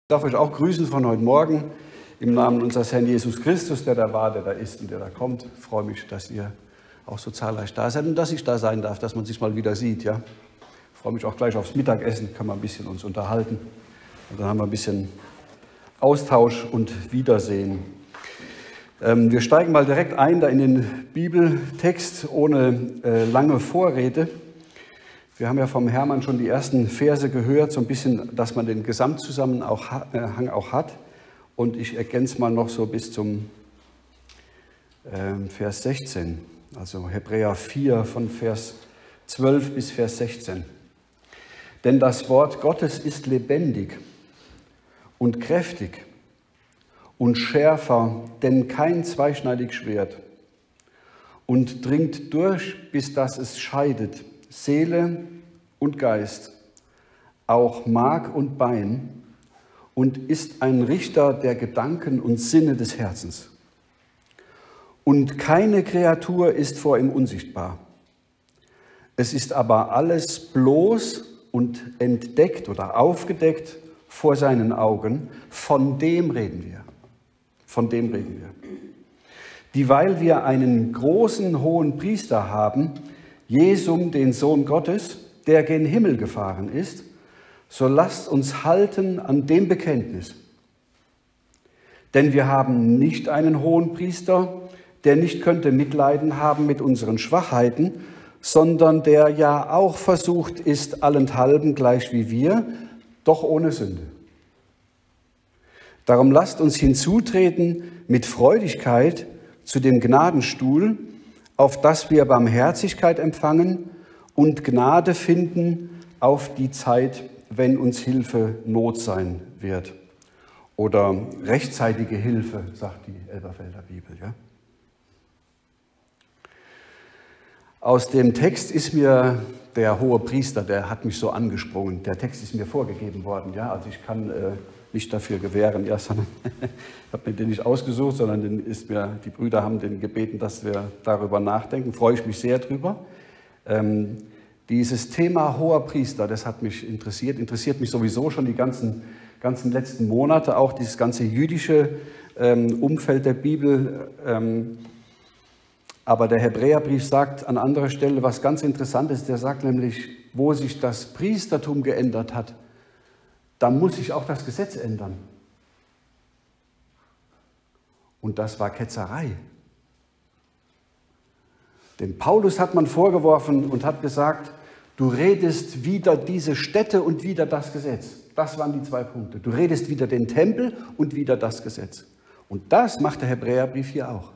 Ich darf euch auch grüßen von heute Morgen im Namen unseres Herrn Jesus Christus, der da war, der da ist und der da kommt. Ich freue mich, dass ihr auch so zahlreich da seid und dass ich da sein darf, dass man sich mal wieder sieht. Ja? Ich freue mich auch gleich aufs Mittagessen, können wir ein bisschen uns unterhalten. Und dann haben wir ein bisschen Austausch und Wiedersehen. Wir steigen mal direkt ein da in den Bibeltext ohne lange Vorrede. Wir haben ja vom Hermann schon die ersten Verse gehört, so ein bisschen, dass man den Gesamtzusammenhang auch hat. Und ich ergänze mal noch so bis zum Vers 16, also Hebräer 4 von Vers 12 bis Vers 16. Denn das Wort Gottes ist lebendig und kräftig und schärfer, denn kein zweischneidiges Schwert, und dringt durch, bis dass es scheidet, Seele und Geist, auch Mark und Bein, und ist ein Richter der Gedanken und Sinne des Herzens. Und keine Kreatur ist vor ihm unsichtbar. Es ist aber alles bloß und entdeckt oder aufgedeckt vor seinen Augen. Von dem reden wir. Von dem reden wir. Dieweil wir einen großen hohen Priester haben, Jesum, den Sohn Gottes, der gen Himmel gefahren ist, so lasst uns halten an dem Bekenntnis. Denn wir haben nicht einen hohen Priester, der nicht könnte Mitleiden haben mit unseren Schwachheiten, sondern der ja auch versucht ist, allenthalben gleich wie wir, doch ohne Sünde. Darum lasst uns hinzutreten mit Freudigkeit zu dem Gnadenstuhl, auf dass wir Barmherzigkeit empfangen und Gnade finden auf die Zeit, wenn uns Hilfe Not sein wird. Oder rechtzeitige Hilfe, sagt die Elberfelder Bibel. Ja? Aus dem Text ist mir der hohe Priester, der hat mich so angesprungen. Der Text ist mir vorgegeben worden. Ja? Also ich kann nicht dafür gewähren, ja, sondern ich habe mir den nicht ausgesucht, sondern die Brüder haben den gebeten, dass wir darüber nachdenken. Freue ich mich sehr drüber. Dieses Thema hoher Priester, das hat mich interessiert mich sowieso schon die ganzen letzten Monate, auch dieses ganze jüdische Umfeld der Bibel. Aber der Hebräerbrief sagt an anderer Stelle was ganz Interessantes. Der sagt nämlich, wo sich das Priestertum geändert hat, da muss sich auch das Gesetz ändern. Und das war Ketzerei. Dem Paulus hat man vorgeworfen und hat gesagt, du redest wider diese Städte und wider das Gesetz. Das waren die zwei Punkte. Du redest wider den Tempel und wider das Gesetz. Und das macht der Hebräerbrief hier auch.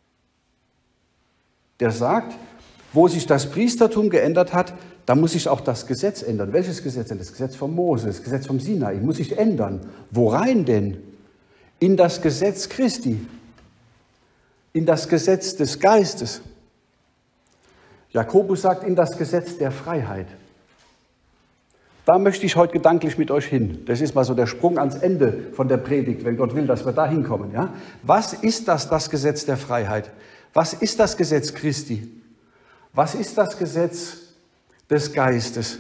Der sagt, wo sich das Priestertum geändert hat, da muss sich auch das Gesetz ändern. Welches Gesetz denn? Das Gesetz von Mose, das Gesetz vom Sinai, muss sich ändern. Worein denn? In das Gesetz Christi, in das Gesetz des Geistes. Jakobus sagt, in das Gesetz der Freiheit. Da möchte ich heute gedanklich mit euch hin. Das ist mal so der Sprung ans Ende von der Predigt, wenn Gott will, dass wir da hinkommen. Ja? Was ist das Gesetz der Freiheit? Was ist das Gesetz Christi? Was ist das Gesetz des Geistes?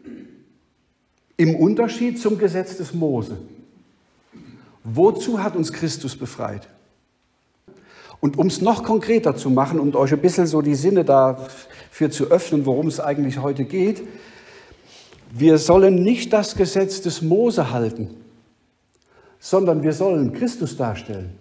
Im Unterschied zum Gesetz des Mose. Wozu hat uns Christus befreit? Und um es noch konkreter zu machen und euch ein bisschen so die Sinne dafür zu öffnen, worum es eigentlich heute geht, wir sollen nicht das Gesetz des Mose halten, sondern wir sollen Christus darstellen.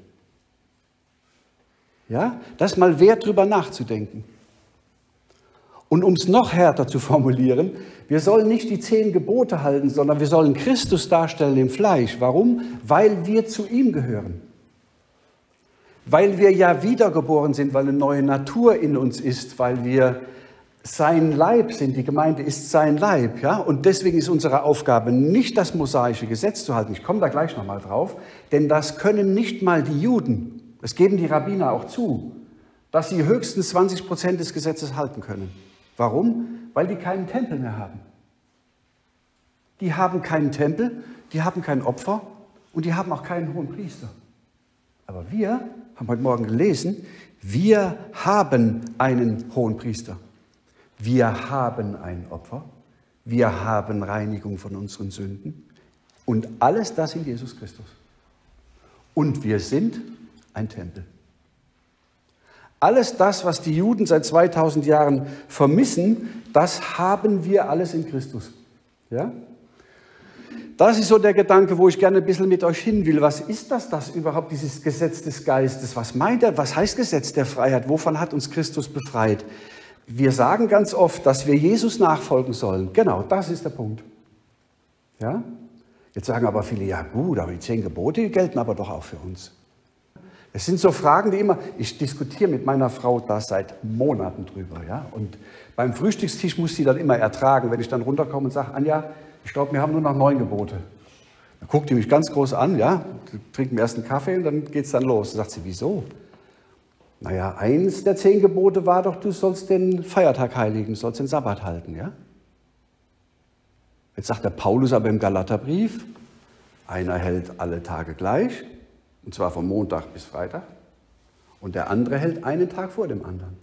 Ja, das ist mal wert, drüber nachzudenken. Und um es noch härter zu formulieren, wir sollen nicht die 10 Gebote halten, sondern wir sollen Christus darstellen im Fleisch. Warum? Weil wir zu ihm gehören. Weil wir ja wiedergeboren sind, weil eine neue Natur in uns ist, weil wir sein Leib sind. Die Gemeinde ist sein Leib. Ja? Und deswegen ist unsere Aufgabe, nicht das mosaische Gesetz zu halten. Ich komme da gleich nochmal drauf. Denn das können nicht mal die Juden. Das geben die Rabbiner auch zu, dass sie höchstens 20% des Gesetzes halten können. Warum? Weil die keinen Tempel mehr haben. Die haben keinen Tempel, die haben kein Opfer und die haben auch keinen hohen Priester. Aber wir haben heute Morgen gelesen, wir haben einen hohen Priester. Wir haben ein Opfer. Wir haben Reinigung von unseren Sünden. Und alles das in Jesus Christus. Und wir sind ein Tempel. Alles das, was die Juden seit 2000 Jahren vermissen, das haben wir alles in Christus. Ja? Das ist so der Gedanke, wo ich gerne ein bisschen mit euch hin will. Was ist das überhaupt, dieses Gesetz des Geistes? Was meint er? Was heißt Gesetz der Freiheit? Wovon hat uns Christus befreit? Wir sagen ganz oft, dass wir Jesus nachfolgen sollen. Genau, das ist der Punkt. Ja? Jetzt sagen aber viele, ja gut, aber die 10 Gebote, die gelten aber doch auch für uns. Es sind so Fragen, die immer, ich diskutiere mit meiner Frau da seit Monaten drüber. Ja? Und beim Frühstückstisch muss sie dann immer ertragen, wenn ich dann runterkomme und sage, Anja, ich glaube, wir haben nur noch 9 Gebote. Dann guckt die mich ganz groß an, ja, trinken erst einen Kaffee und dann geht es dann los. Dann sagt sie, wieso? Naja, eins der 10 Gebote war doch, du sollst den Feiertag heiligen, du sollst den Sabbat halten. Ja? Jetzt sagt der Paulus aber im Galaterbrief, einer hält alle Tage gleich, und zwar von Montag bis Freitag, und der andere hält einen Tag vor dem anderen.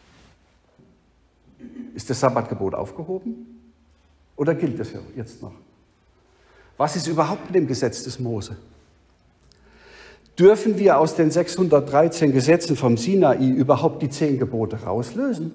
Ist das Sabbatgebot aufgehoben? Oder gilt das jetzt noch? Was ist überhaupt mit dem Gesetz des Mose? Dürfen wir aus den 613 Gesetzen vom Sinai überhaupt die 10 Gebote rauslösen?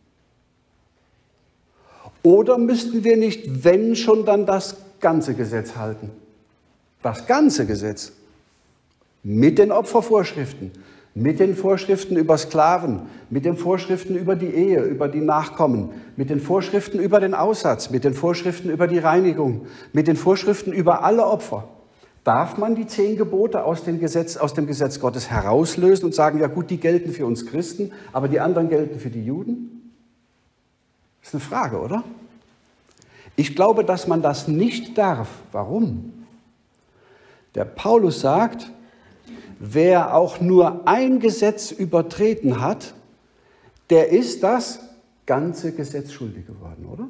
Oder müssten wir nicht, wenn schon, dann das ganze Gesetz halten? Das ganze Gesetz. Mit den Opfervorschriften, mit den Vorschriften über Sklaven, mit den Vorschriften über die Ehe, über die Nachkommen, mit den Vorschriften über den Aussatz, mit den Vorschriften über die Reinigung, mit den Vorschriften über alle Opfer. Darf man die 10 Gebote aus dem Gesetz Gottes herauslösen und sagen, ja gut, die gelten für uns Christen, aber die anderen gelten für die Juden? Das ist eine Frage, oder? Ich glaube, dass man das nicht darf. Warum? Der Paulus sagt, wer auch nur ein Gesetz übertreten hat, der ist das ganze Gesetz schuldig geworden, oder?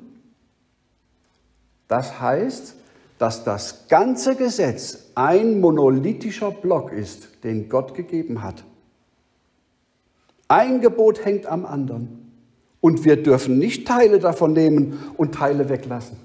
Das heißt, dass das ganze Gesetz ein monolithischer Block ist, den Gott gegeben hat. Ein Gebot hängt am anderen. Und wir dürfen nicht Teile davon nehmen und Teile weglassen.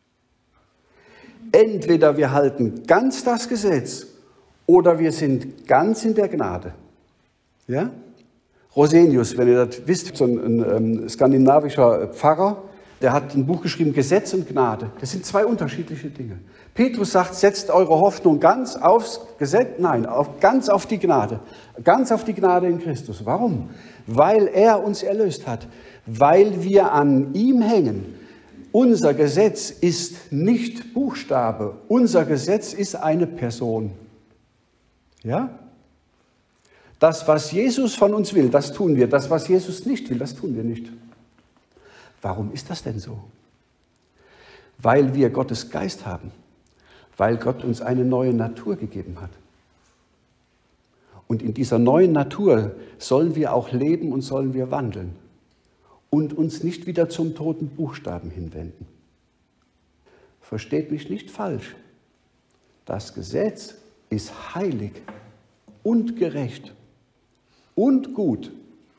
Entweder wir halten ganz das Gesetz oder wir sind ganz in der Gnade. Ja? Rosenius, wenn ihr das wisst, so ein skandinavischer Pfarrer, der hat ein Buch geschrieben, Gesetz und Gnade. Das sind 2 unterschiedliche Dinge. Petrus sagt, setzt eure Hoffnung ganz aufs Gesetz, nein, ganz auf die Gnade. Ganz auf die Gnade in Christus. Warum? Weil er uns erlöst hat. Weil wir an ihm hängen. Unser Gesetz ist nicht Buchstabe. Unser Gesetz ist eine Person. Ja? Das, was Jesus von uns will, das tun wir. Das, was Jesus nicht will, das tun wir nicht. Warum ist das denn so? Weil wir Gottes Geist haben. Weil Gott uns eine neue Natur gegeben hat. Und in dieser neuen Natur sollen wir auch leben und sollen wir wandeln. Und uns nicht wieder zum toten Buchstaben hinwenden. Versteht mich nicht falsch. Das Gesetz ist heilig und gerecht und gut.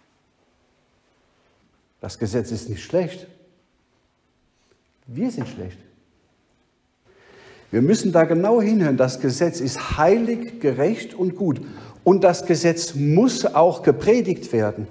Das Gesetz ist nicht schlecht. Wir sind schlecht. Wir müssen da genau hinhören. Das Gesetz ist heilig, gerecht und gut. Und das Gesetz muss auch gepredigt werden.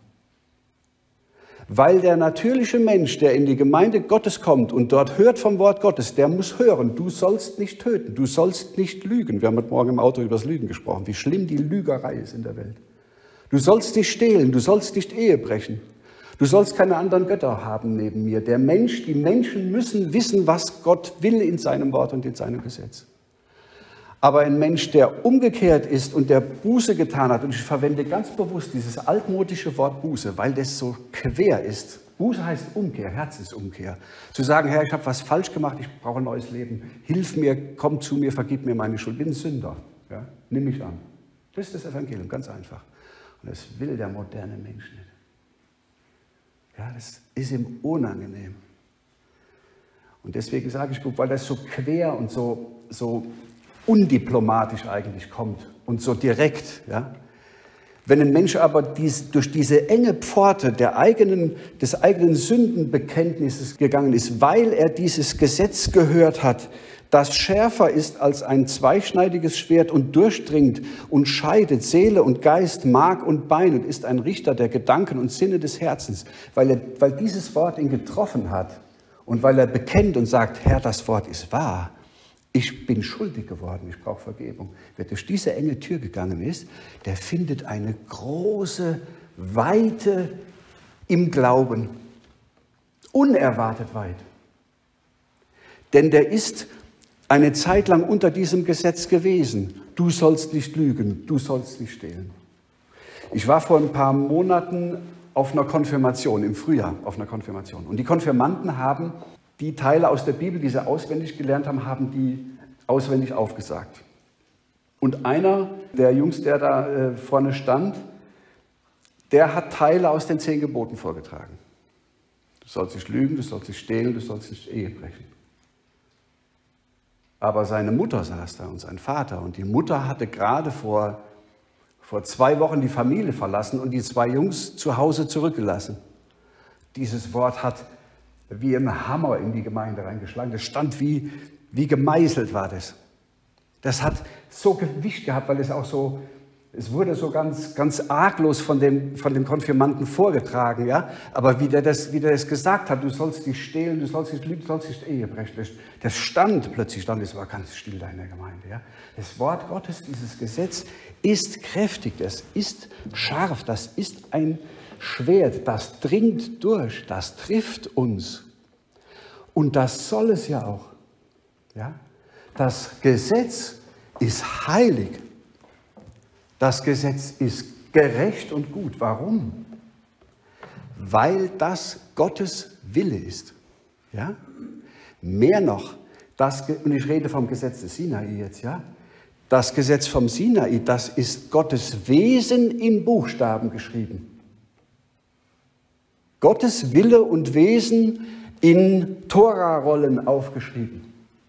Weil der natürliche Mensch, der in die Gemeinde Gottes kommt und dort hört vom Wort Gottes, der muss hören, du sollst nicht töten, du sollst nicht lügen. Wir haben heute Morgen im Auto über das Lügen gesprochen, wie schlimm die Lügerei ist in der Welt. Du sollst nicht stehlen, du sollst nicht Ehe brechen. Du sollst keine anderen Götter haben neben mir. Die Menschen müssen wissen, was Gott will in seinem Wort und in seinem Gesetz. Aber ein Mensch, der umgekehrt ist und der Buße getan hat, und ich verwende ganz bewusst dieses altmodische Wort Buße, weil das so quer ist. Buße heißt Umkehr, Herzensumkehr. Zu sagen, Herr, ich habe was falsch gemacht, ich brauche ein neues Leben. Hilf mir, komm zu mir, vergib mir meine Schuld. Ich bin ein Sünder. Ja? Nimm mich an. Das ist das Evangelium, ganz einfach. Und das will der moderne Mensch nicht. Ja, das ist ihm unangenehm. Und deswegen sage ich, weil das so quer und so undiplomatisch eigentlich kommt und so direkt. Ja? Wenn ein Mensch aber durch diese enge Pforte des eigenen Sündenbekenntnisses gegangen ist, weil er dieses Gesetz gehört hat, das schärfer ist als ein zweischneidiges Schwert und durchdringt und scheidet Seele und Geist, Mark und Bein und ist ein Richter der Gedanken und Sinne des Herzens, weil dieses Wort ihn getroffen hat und weil er bekennt und sagt, Herr, das Wort ist wahr. Ich bin schuldig geworden, ich brauche Vergebung. Wer durch diese enge Tür gegangen ist, der findet eine große Weite im Glauben. Unerwartet weit. Denn der ist eine Zeit lang unter diesem Gesetz gewesen. Du sollst nicht lügen, du sollst nicht stehlen. Ich war vor ein paar Monaten auf einer Konfirmation, im Frühjahr auf einer Konfirmation. Und die Konfirmanden haben die Teile aus der Bibel, die sie auswendig gelernt haben, haben die auswendig aufgesagt. Und einer der Jungs, der da vorne stand, der hat Teile aus den 10 Geboten vorgetragen. Du sollst nicht lügen, du sollst nicht stehlen, du sollst nicht Ehe brechen. Aber seine Mutter saß da und sein Vater. Und die Mutter hatte gerade vor 2 Wochen die Familie verlassen und die 2 Jungs zu Hause zurückgelassen. Dieses Wort hat wie ein Hammer in die Gemeinde reingeschlagen. Das stand wie gemeißelt war das. Das hat so Gewicht gehabt, weil es wurde so ganz arglos von dem Konfirmanden vorgetragen, ja. Aber wie der das gesagt hat, du sollst nicht stehlen, du sollst nicht lügen, du sollst nicht Ehe brechen. Das stand plötzlich, es war ganz still da in der Gemeinde, ja. Das Wort Gottes, dieses Gesetz, ist kräftig, das ist scharf, das ist ein Schwert, das dringt durch, das trifft uns. Und das soll es ja auch. Ja? Das Gesetz ist heilig. Das Gesetz ist gerecht und gut. Warum? Weil das Gottes Wille ist. Ja? Mehr noch, und ich rede vom Gesetz des Sinai jetzt, ja? Das Gesetz vom Sinai, das ist Gottes Wesen in Buchstaben geschrieben. Gottes Wille und Wesen in Tora-Rollen aufgeschrieben.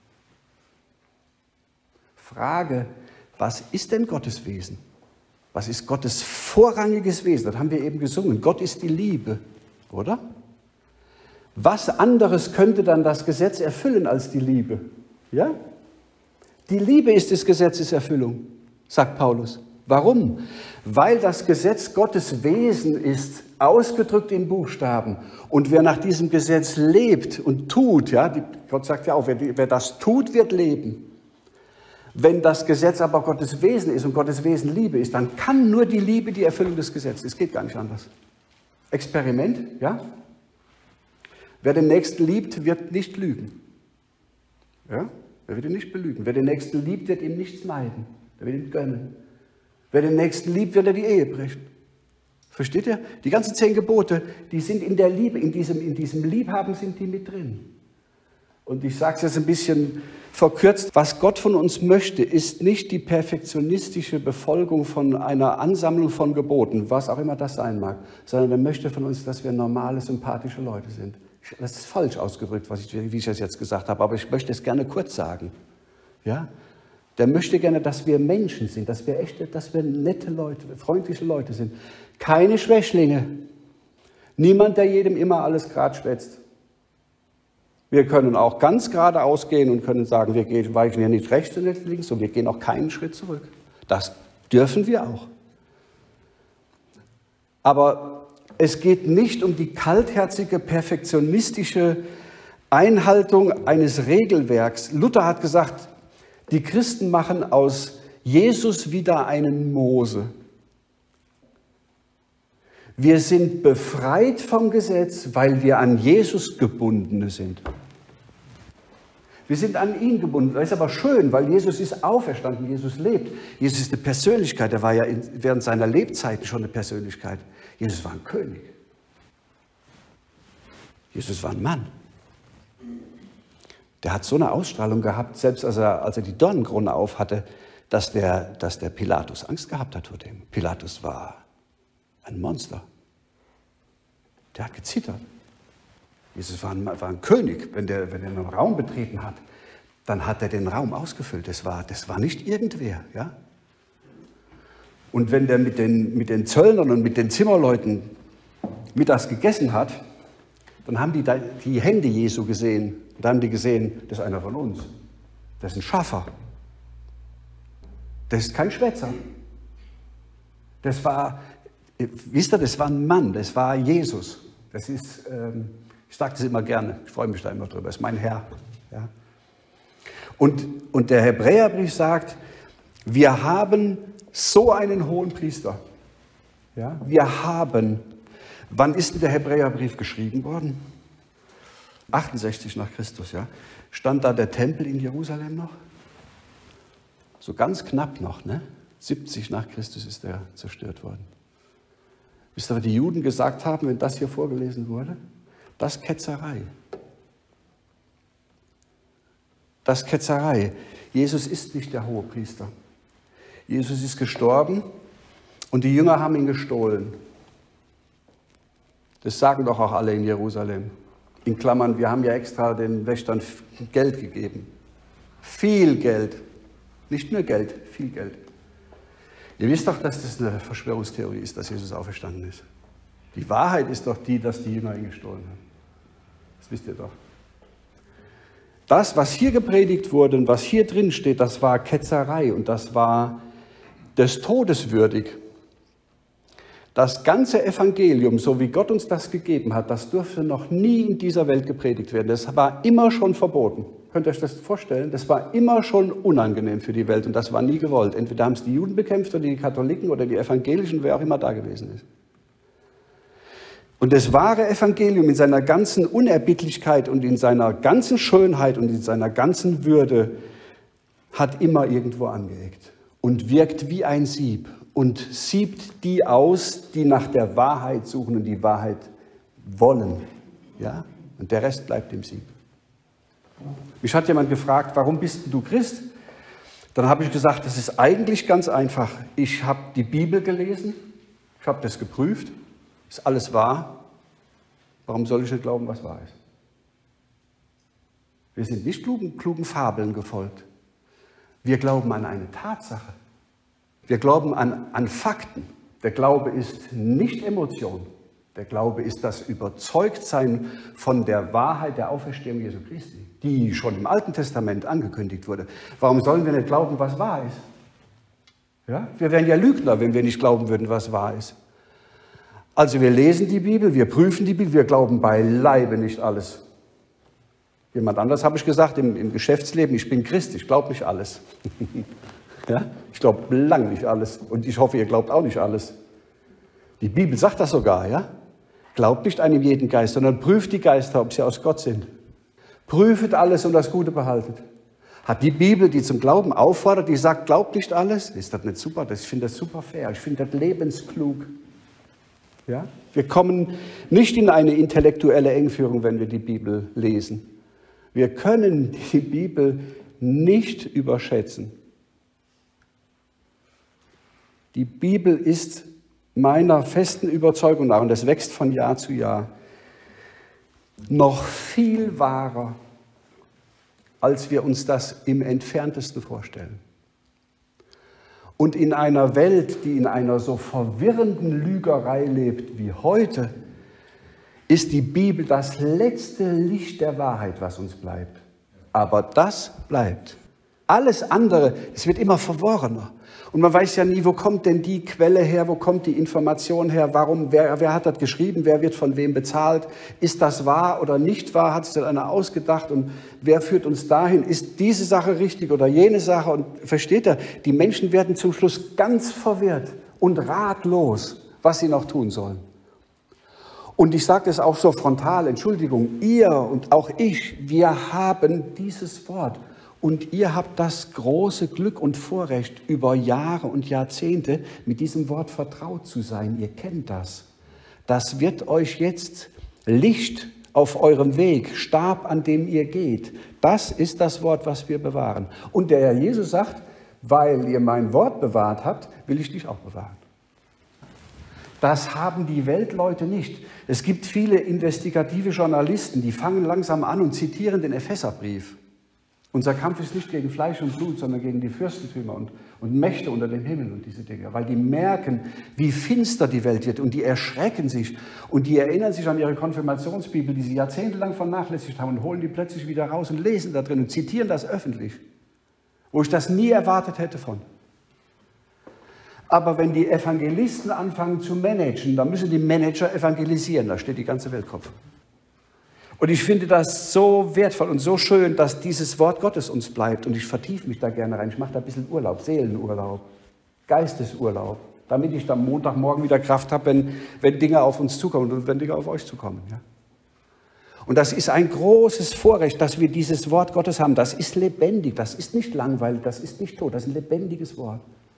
Frage, was ist denn Gottes Wesen? Was ist Gottes vorrangiges Wesen? Das haben wir eben gesungen. Gott ist die Liebe, oder? Was anderes könnte dann das Gesetz erfüllen als die Liebe? Ja? Die Liebe ist des Gesetzes Erfüllung, sagt Paulus. Warum? Weil das Gesetz Gottes Wesen ist, ausgedrückt in Buchstaben. Und wer nach diesem Gesetz lebt und tut, ja, Gott sagt ja auch, wer das tut, wird leben. Wenn das Gesetz aber Gottes Wesen ist und Gottes Wesen Liebe ist, dann kann nur die Liebe die Erfüllung des Gesetzes. Es geht gar nicht anders. Experiment, ja? Wer den Nächsten liebt, wird nicht lügen. Ja? Er wird ihn nicht belügen. Wer den Nächsten liebt, wird ihm nichts meiden. Er wird ihn gönnen. Wer den Nächsten liebt, wird er die Ehe brechen. Versteht ihr? Die ganzen 10 Gebote, die sind in der Liebe, in diesem Liebhaben sind die mit drin. Und ich sage es jetzt ein bisschen verkürzt, was Gott von uns möchte, ist nicht die perfektionistische Befolgung von einer Ansammlung von Geboten, was auch immer das sein mag, sondern er möchte von uns, dass wir normale, sympathische Leute sind. Das ist falsch ausgedrückt, wie ich das jetzt gesagt habe, aber ich möchte es gerne kurz sagen. Ja? Der möchte gerne, dass wir Menschen sind, dass wir nette Leute, freundliche Leute sind. Keine Schwächlinge. Niemand, der jedem immer alles gerade schwätzt. Wir können auch ganz geradeaus gehen und können sagen, wir weichen hier nicht rechts und nicht links und wir gehen auch keinen Schritt zurück. Das dürfen wir auch. Aber es geht nicht um die kaltherzige, perfektionistische Einhaltung eines Regelwerks. Luther hat gesagt, die Christen machen aus Jesus wieder einen Mose. Wir sind befreit vom Gesetz, weil wir an Jesus Gebundene sind. Wir sind an ihn gebunden. Das ist aber schön, weil Jesus ist auferstanden, Jesus lebt. Jesus ist eine Persönlichkeit, er war ja während seiner Lebzeiten schon eine Persönlichkeit. Jesus war ein König. Jesus war ein Mann. Der hat so eine Ausstrahlung gehabt, selbst als er die Dornenkrone auf hatte, dass der Pilatus Angst gehabt hat vor dem. Pilatus war ein Monster. Der hat gezittert. Jesus war ein König. Wenn der einen Raum betreten hat, dann hat er den Raum ausgefüllt. Das war nicht irgendwer. Ja? Und wenn der mit den Zöllnern und mit den Zimmerleuten mittags gegessen hat, dann haben die Hände Jesu gesehen. Und dann haben die gesehen, das ist einer von uns. Das ist ein Schaffer. Das ist kein Schwätzer. Das war, wisst ihr, das war ein Mann, das war Jesus. Das ist, ich sage das immer gerne, ich freue mich da immer drüber, das ist mein Herr. Ja. Und der Hebräerbrief sagt, wir haben so einen hohen Priester. Ja. Wir haben, wann ist denn der Hebräerbrief geschrieben worden? 68 nach Christus, ja. Stand da der Tempel in Jerusalem noch? So ganz knapp noch, ne? 70 nach Christus ist er zerstört worden. Wisst ihr, was die Juden gesagt haben, wenn das hier vorgelesen wurde? Das ist Ketzerei. Das ist Ketzerei. Jesus ist nicht der Hohepriester. Jesus ist gestorben und die Jünger haben ihn gestohlen. Das sagen doch auch alle in Jerusalem. In Klammern, wir haben ja extra den Wächtern Geld gegeben. Viel Geld. Nicht nur Geld, viel Geld. Ihr wisst doch, dass das eine Verschwörungstheorie ist, dass Jesus auferstanden ist. Die Wahrheit ist doch die, dass die Jünger ihn gestohlen haben. Das wisst ihr doch. Das, was hier gepredigt wurde und was hier drin steht, das war Ketzerei und das war des Todes würdig. Das ganze Evangelium, so wie Gott uns das gegeben hat, das durfte noch nie in dieser Welt gepredigt werden. Das war immer schon verboten. Könnt ihr euch das vorstellen? Das war immer schon unangenehm für die Welt und das war nie gewollt. Entweder haben es die Juden bekämpft oder die Katholiken oder die Evangelischen, wer auch immer da gewesen ist. Und das wahre Evangelium in seiner ganzen Unerbittlichkeit und in seiner ganzen Schönheit und in seiner ganzen Würde hat immer irgendwo angeeckt und wirkt wie ein Sieb und siebt die aus, die nach der Wahrheit suchen und die Wahrheit wollen. Ja? Und der Rest bleibt im Sieb. Mich hat jemand gefragt, warum bist du Christ? Dann habe ich gesagt, das ist eigentlich ganz einfach. Ich habe die Bibel gelesen, ich habe das geprüft, ist alles wahr. Warum soll ich nicht glauben, was wahr ist? Wir sind nicht klugen Fabeln gefolgt. Wir glauben an eine Tatsache. Wir glauben an Fakten. Der Glaube ist nicht Emotion. Der Glaube ist das Überzeugtsein von der Wahrheit der Auferstehung Jesu Christi, die schon im Alten Testament angekündigt wurde. Warum sollen wir nicht glauben, was wahr ist? Ja? Wir wären ja Lügner, wenn wir nicht glauben würden, was wahr ist. Also wir lesen die Bibel, wir prüfen die Bibel, wir glauben beileibe nicht alles. Jemand anders habe ich gesagt im Geschäftsleben, ich bin Christ, ich glaube nicht alles. Ja? Ich glaube blank nicht alles und ich hoffe, ihr glaubt auch nicht alles. Die Bibel sagt das sogar, ja? Glaubt nicht einem jeden Geist, sondern prüft die Geister, ob sie aus Gott sind. Prüfet alles und das Gute behaltet. Hat die Bibel, die zum Glauben auffordert, die sagt, glaubt nicht alles? Ist das nicht super? Ich finde das super fair. Ich finde das lebensklug. Ja? Wir kommen nicht in eine intellektuelle Engführung, wenn wir die Bibel lesen. Wir können die Bibel nicht überschätzen. Die Bibel ist meiner festen Überzeugung nach, und das wächst von Jahr zu Jahr, noch viel wahrer, als wir uns das im Entferntesten vorstellen. Und in einer Welt, die in einer so verwirrenden Lügerei lebt wie heute, ist die Bibel das letzte Licht der Wahrheit, was uns bleibt. Aber das bleibt. Alles andere, es wird immer verworrener. Und man weiß ja nie, wo kommt denn die Quelle her, wo kommt die Information her, warum, wer hat das geschrieben, wer wird von wem bezahlt, ist das wahr oder nicht wahr, hat sich das einer ausgedacht und wer führt uns dahin, ist diese Sache richtig oder jene Sache und versteht ihr, die Menschen werden zum Schluss ganz verwirrt und ratlos, was sie noch tun sollen. Und ich sage das auch so frontal, Entschuldigung, ihr und auch ich, wir haben dieses Wort. Und ihr habt das große Glück und Vorrecht, über Jahre und Jahrzehnte mit diesem Wort vertraut zu sein. Ihr kennt das. Das wird euch jetzt Licht auf eurem Weg, Stab, an dem ihr geht. Das ist das Wort, was wir bewahren. Und der Herr Jesus sagt, weil ihr mein Wort bewahrt habt, will ich dich auch bewahren. Das haben die Weltleute nicht. Es gibt viele investigative Journalisten, die fangen langsam an und zitieren den Epheserbrief. Unser Kampf ist nicht gegen Fleisch und Blut, sondern gegen die Fürstentümer und Mächte unter dem Himmel und diese Dinge. Weil die merken, wie finster die Welt wird und die erschrecken sich und die erinnern sich an ihre Konfirmationsbibel, die sie jahrzehntelang vernachlässigt haben und holen die plötzlich wieder raus und lesen da drin und zitieren das öffentlich. wo ich das nie erwartet hätte von. Aber wenn die Evangelisten anfangen zu managen, dann müssen die Manager evangelisieren, da steht die ganze Welt Kopf. Und ich finde das so wertvoll und so schön, dass dieses Wort Gottes uns bleibt. Und ich vertiefe mich da gerne rein. Ich mache da ein bisschen Urlaub, Seelenurlaub, Geistesurlaub, damit ich dann Montagmorgen wieder Kraft habe, wenn Dinge auf uns zukommen und wenn Dinge auf euch zukommen. Ja? Und das ist ein großes Vorrecht, dass wir dieses Wort Gottes haben. Das ist lebendig, das ist nicht langweilig, das ist nicht tot, das ist ein lebendiges Wort.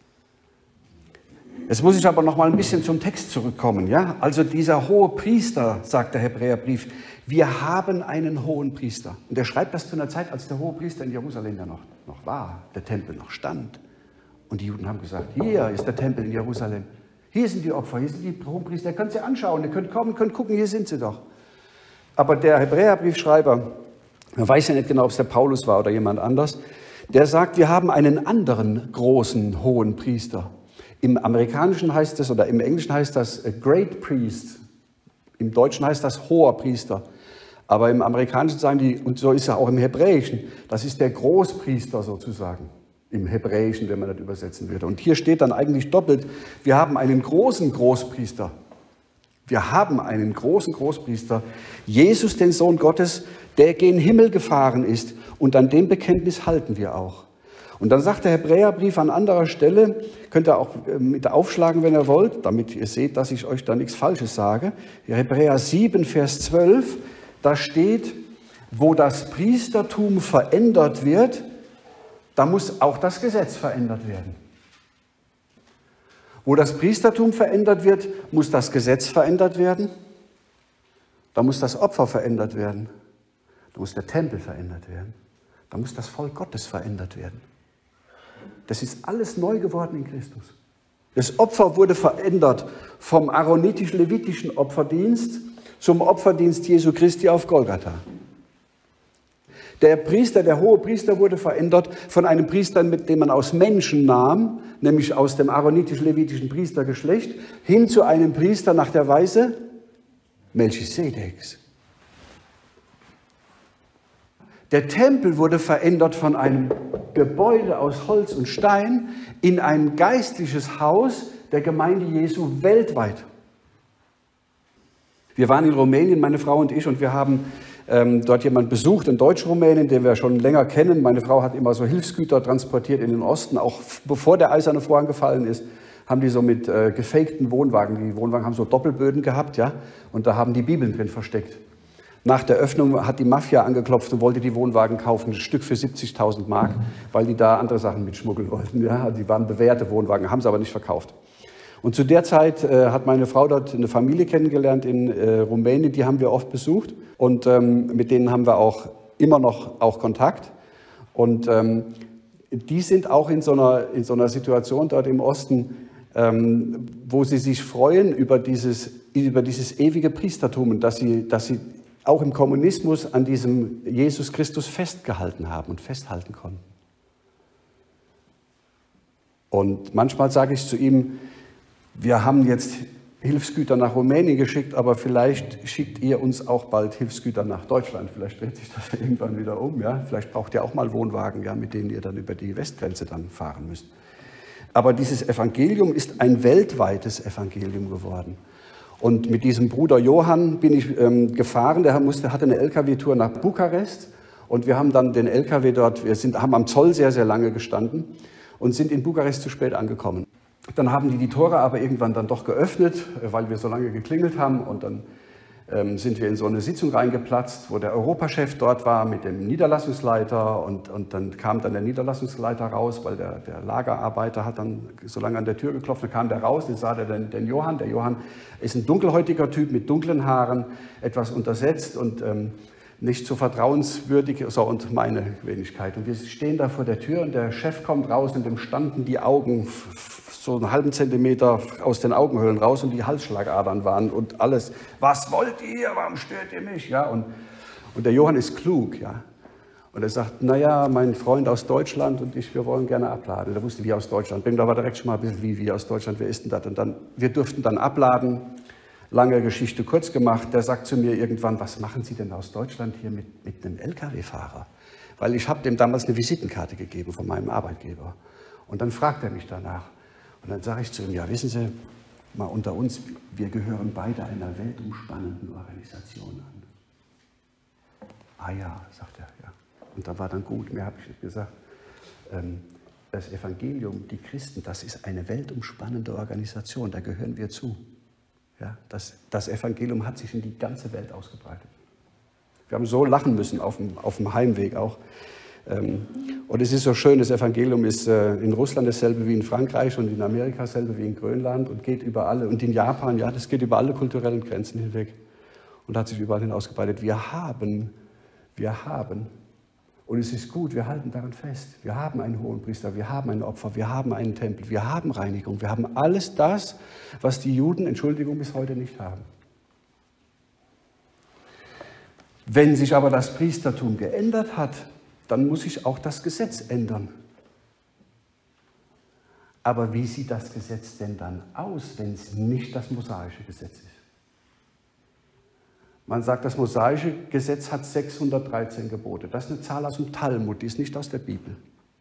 Jetzt muss ich aber noch mal ein bisschen zum Text zurückkommen. Ja? Also dieser hohe Priester, sagt der Hebräerbrief, wir haben einen hohen Priester. Und er schreibt das zu einer Zeit, als der hohe Priester in Jerusalem ja noch war, der Tempel noch stand. Und die Juden haben gesagt, hier ist der Tempel in Jerusalem. Hier sind die Opfer, hier sind die hohen Priester. Ihr könnt sie anschauen, ihr könnt kommen, könnt gucken, hier sind sie doch. Aber der Hebräerbriefschreiber, man weiß ja nicht genau, ob es der Paulus war oder jemand anders, der sagt, wir haben einen anderen großen hohen Priester. Im Amerikanischen heißt es, oder im Englischen heißt das Great Priest. Im Deutschen heißt das hoher Priester. Aber im Amerikanischen sagen die, und so ist es auch im Hebräischen, das ist der Großpriester sozusagen. Im Hebräischen, wenn man das übersetzen würde. Und hier steht dann eigentlich doppelt, wir haben einen großen Großpriester. Wir haben einen großen Großpriester, Jesus, den Sohn Gottes, der gen Himmel gefahren ist. Und an dem Bekenntnis halten wir auch. Und dann sagt der Hebräerbrief an anderer Stelle, könnt ihr auch mit aufschlagen, wenn ihr wollt, damit ihr seht, dass ich euch da nichts Falsches sage. Hebräer 7, Vers 12, da steht, wo das Priestertum verändert wird, da muss auch das Gesetz verändert werden. Wo das Priestertum verändert wird, muss das Gesetz verändert werden. Da muss das Opfer verändert werden. Da muss der Tempel verändert werden. Da muss das Volk Gottes verändert werden. Das ist alles neu geworden in Christus. Das Opfer wurde verändert vom aaronitisch-levitischen Opferdienst zum Opferdienst Jesu Christi auf Golgatha. Der Priester, der hohe Priester wurde verändert von einem Priester, mit dem man aus Menschen nahm, nämlich aus dem aaronitisch-levitischen Priestergeschlecht, hin zu einem Priester nach der Weise Melchisedeks. Der Tempel wurde verändert von einem Gebäude aus Holz und Stein in ein geistliches Haus der Gemeinde Jesu weltweit. Wir waren in Rumänien, meine Frau und ich, und wir haben dort jemanden besucht, einen Deutsch-Rumänen, den wir schon länger kennen. Meine Frau hat immer so Hilfsgüter transportiert in den Osten. Auch bevor der eiserne Vorhang gefallen ist, haben die so mit gefakten Wohnwagen, die Wohnwagen haben so Doppelböden gehabt, ja, und da haben die Bibeln drin versteckt. Nach der Öffnung hat die Mafia angeklopft und wollte die Wohnwagen kaufen, ein Stück für 70.000 Mark, weil die da andere Sachen mitschmuggeln wollten. Ja, die waren bewährte Wohnwagen, haben sie aber nicht verkauft. Und zu der Zeit hat meine Frau dort eine Familie kennengelernt in Rumänien, die haben wir oft besucht und mit denen haben wir auch immer noch auch Kontakt. Und die sind auch in so einer Situation dort im Osten, wo sie sich freuen über dieses ewige Priestertum und dass sie auch im Kommunismus an diesem Jesus Christus festgehalten haben und festhalten konnten. Und manchmal sage ich zu ihm, wir haben jetzt Hilfsgüter nach Rumänien geschickt, aber vielleicht schickt ihr uns auch bald Hilfsgüter nach Deutschland. Vielleicht dreht sich das irgendwann wieder um. Ja? Vielleicht braucht ihr auch mal Wohnwagen, ja, mit denen ihr dann über die Westgrenze dann fahren müsst. Aber dieses Evangelium ist ein weltweites Evangelium geworden. Und mit diesem Bruder Johann bin ich gefahren, der hatte eine LKW-Tour nach Bukarest und wir haben dann den LKW dort, haben am Zoll sehr, sehr lange gestanden und sind in Bukarest zu spät angekommen. Dann haben die Tore aber irgendwann dann doch geöffnet, weil wir so lange geklingelt haben und dann sind wir in so eine Sitzung reingeplatzt, wo der Europachef dort war mit dem Niederlassungsleiter und dann kam dann der Niederlassungsleiter raus, weil der Lagerarbeiter hat dann so lange an der Tür geklopft, dann kam der raus, dann sah der den Johann. Der Johann ist ein dunkelhäutiger Typ mit dunklen Haaren, etwas untersetzt und nicht so vertrauenswürdig, so und meine Wenigkeit. Und wir stehen da vor der Tür und der Chef kommt raus und dem standen die Augen so einen halben Zentimeter aus den Augenhöhlen raus und die Halsschlagadern waren und alles. Was wollt ihr? Warum stört ihr mich? Ja, und der Johann ist klug, ja. Und er sagt, naja, mein Freund aus Deutschland und ich, wir wollen gerne abladen. Da wusste wie aus Deutschland. Bringt aber direkt schon mal ein bisschen wie aus Deutschland, wer ist denn das? Und dann, wir durften dann abladen. Lange Geschichte kurz gemacht. Der sagt zu mir irgendwann, was machen Sie denn aus Deutschland hier mit einem LKW-Fahrer? Weil ich habe dem damals eine Visitenkarte gegeben von meinem Arbeitgeber. Und dann fragt er mich danach. Und dann sage ich zu ihm, ja, wissen Sie, mal unter uns, wir gehören beide einer weltumspannenden Organisation an. Ah ja, sagt er, ja. Und da war dann gut, mehr habe ich nicht gesagt. Das Evangelium, die Christen, das ist eine weltumspannende Organisation, da gehören wir zu. Ja, das Evangelium hat sich in die ganze Welt ausgebreitet. Wir haben so lachen müssen auf dem Heimweg auch. Und es ist so schön, das Evangelium ist in Russland dasselbe wie in Frankreich und in Amerika dasselbe wie in Grönland und geht über alle, und in Japan, ja, das geht über alle kulturellen Grenzen hinweg und hat sich überall hin ausgebreitet. Wir haben, und es ist gut, wir halten daran fest, wir haben einen Hohenpriester, wir haben ein Opfer, wir haben einen Tempel, wir haben Reinigung, wir haben alles das, was die Juden, Entschuldigung, bis heute nicht haben. Wenn sich aber das Priestertum geändert hat, dann muss sich auch das Gesetz ändern. Aber wie sieht das Gesetz denn dann aus, wenn es nicht das mosaische Gesetz ist? Man sagt, das mosaische Gesetz hat 613 Gebote. Das ist eine Zahl aus dem Talmud, die ist nicht aus der Bibel.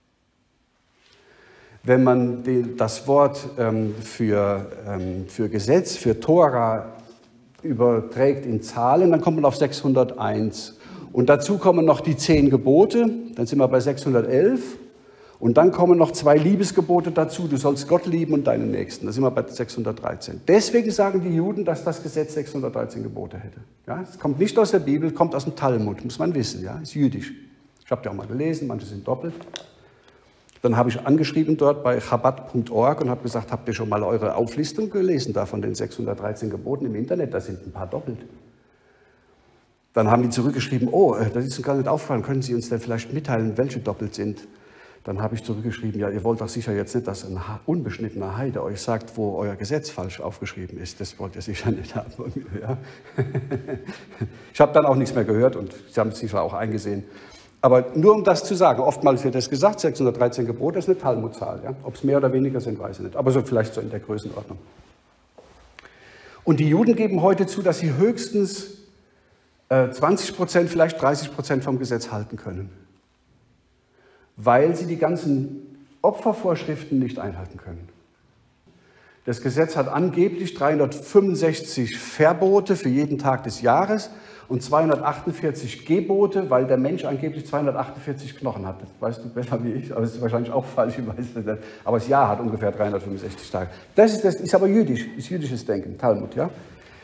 Wenn man das Wort für Gesetz, für Tora überträgt in Zahlen, dann kommt man auf 601. Und dazu kommen noch die 10 Gebote, dann sind wir bei 611. Und dann kommen noch 2 Liebesgebote dazu, du sollst Gott lieben und deinen Nächsten. Da sind wir bei 613. Deswegen sagen die Juden, dass das Gesetz 613 Gebote hätte. Ja, es kommt nicht aus der Bibel, kommt aus dem Talmud, muss man wissen, ja, ist jüdisch. Ich habe die auch mal gelesen, manche sind doppelt. Dann habe ich angeschrieben dort bei chabad.org und habe gesagt, habt ihr schon mal eure Auflistung gelesen da von den 613 Geboten im Internet? Da sind ein paar doppelt. Dann haben die zurückgeschrieben, oh, das ist uns gar nicht aufgefallen, können Sie uns denn vielleicht mitteilen, welche doppelt sind? Dann habe ich zurückgeschrieben, ja, ihr wollt doch sicher jetzt nicht, dass ein unbeschnittener Heide euch sagt, wo euer Gesetz falsch aufgeschrieben ist. Das wollt ihr sicher nicht haben. Ja. Ich habe dann auch nichts mehr gehört und Sie haben es sicher auch eingesehen. Aber nur um das zu sagen, oftmals wird das gesagt, 613 Gebote ist eine Talmudzahl. Ja. Ob es mehr oder weniger sind, weiß ich nicht. Aber so vielleicht so in der Größenordnung. Und die Juden geben heute zu, dass sie höchstens 20%, vielleicht 30% vom Gesetz halten können, weil sie die ganzen Opfervorschriften nicht einhalten können. Das Gesetz hat angeblich 365 Verbote für jeden Tag des Jahres und 248 Gebote, weil der Mensch angeblich 248 Knochen hat. Das weißt du besser wie ich, aber das ist wahrscheinlich auch falsch, ich weiß es nicht. Aber das Jahr hat ungefähr 365 Tage. Das ist aber jüdisch, ist jüdisches Denken, Talmud, ja.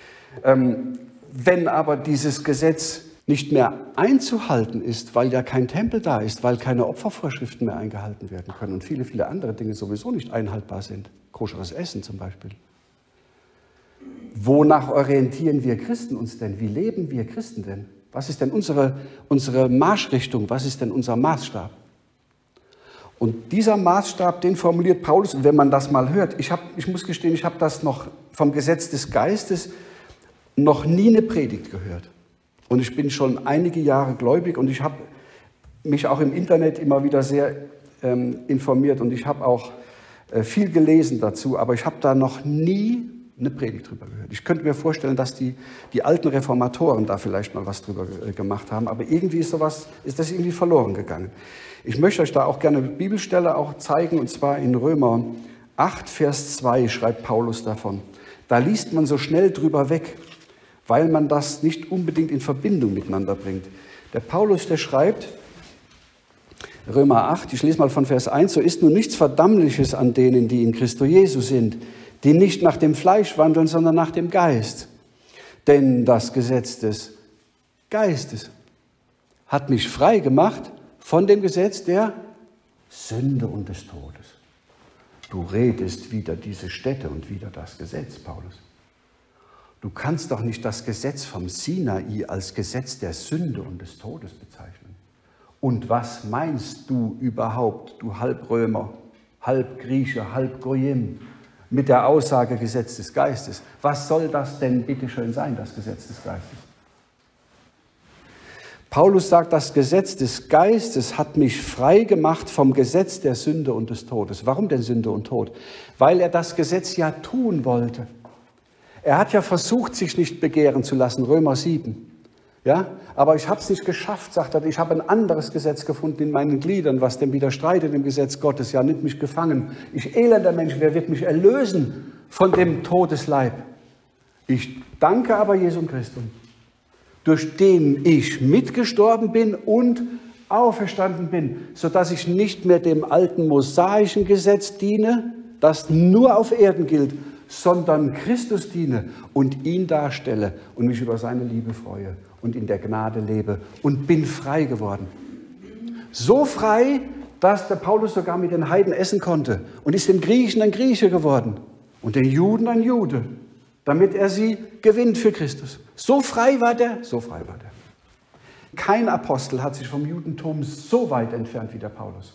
Wenn aber dieses Gesetz nicht mehr einzuhalten ist, weil ja kein Tempel da ist, weil keine Opfervorschriften mehr eingehalten werden können und viele, viele andere Dinge sowieso nicht einhaltbar sind, koscheres Essen zum Beispiel. Wonach orientieren wir Christen uns denn? Wie leben wir Christen denn? Was ist denn unsere Marschrichtung? Was ist denn unser Maßstab? Und dieser Maßstab, den formuliert Paulus, und wenn man das mal hört, ich muss gestehen, ich habe das noch vom Gesetz des Geistes noch nie eine Predigt gehört. Und ich bin schon einige Jahre gläubig und ich habe mich auch im Internet immer wieder sehr informiert und ich habe auch viel gelesen dazu, aber ich habe da noch nie eine Predigt drüber gehört. Ich könnte mir vorstellen, dass die alten Reformatoren da vielleicht mal was drüber gemacht haben, aber irgendwie ist das irgendwie verloren gegangen. Ich möchte euch da auch gerne eine Bibelstelle auch zeigen, und zwar in Römer 8, Vers 2 schreibt Paulus davon. Da liest man so schnell drüber weg, weil man das nicht unbedingt in Verbindung miteinander bringt. Der Paulus, der schreibt, Römer 8, ich lese mal von Vers 1, so ist nun nichts Verdammliches an denen, die in Christo Jesu sind, die nicht nach dem Fleisch wandeln, sondern nach dem Geist. Denn das Gesetz des Geistes hat mich frei gemacht von dem Gesetz der Sünde und des Todes. Du redest wieder diese Städte und wieder das Gesetz, Paulus. Du kannst doch nicht das Gesetz vom Sinai als Gesetz der Sünde und des Todes bezeichnen. Und was meinst du überhaupt, du halb Römer, halb Grieche, halb Goyim, mit der Aussage Gesetz des Geistes? Was soll das denn bitte schön sein, das Gesetz des Geistes? Paulus sagt, das Gesetz des Geistes hat mich frei gemacht vom Gesetz der Sünde und des Todes. Warum denn Sünde und Tod? Weil er das Gesetz ja tun wollte. Er hat ja versucht, sich nicht begehren zu lassen, Römer 7. Ja? Aber ich habe es nicht geschafft, sagt er, ich habe ein anderes Gesetz gefunden in meinen Gliedern, was dem widerstreitet, dem Gesetz Gottes. Ja, nimmt mich gefangen. Ich elender Mensch, wer wird mich erlösen von dem Todesleib? Ich danke aber Jesum Christum, durch den ich mitgestorben bin und auferstanden bin, sodass ich nicht mehr dem alten mosaischen Gesetz diene, das nur auf Erden gilt, sondern Christus diene und ihn darstelle und mich über seine Liebe freue und in der Gnade lebe und bin frei geworden. So frei, dass der Paulus sogar mit den Heiden essen konnte und ist dem Griechen ein Grieche geworden und den Juden ein Jude, damit er sie gewinnt für Christus. So frei war der, so frei war der. Kein Apostel hat sich vom Judentum so weit entfernt wie der Paulus.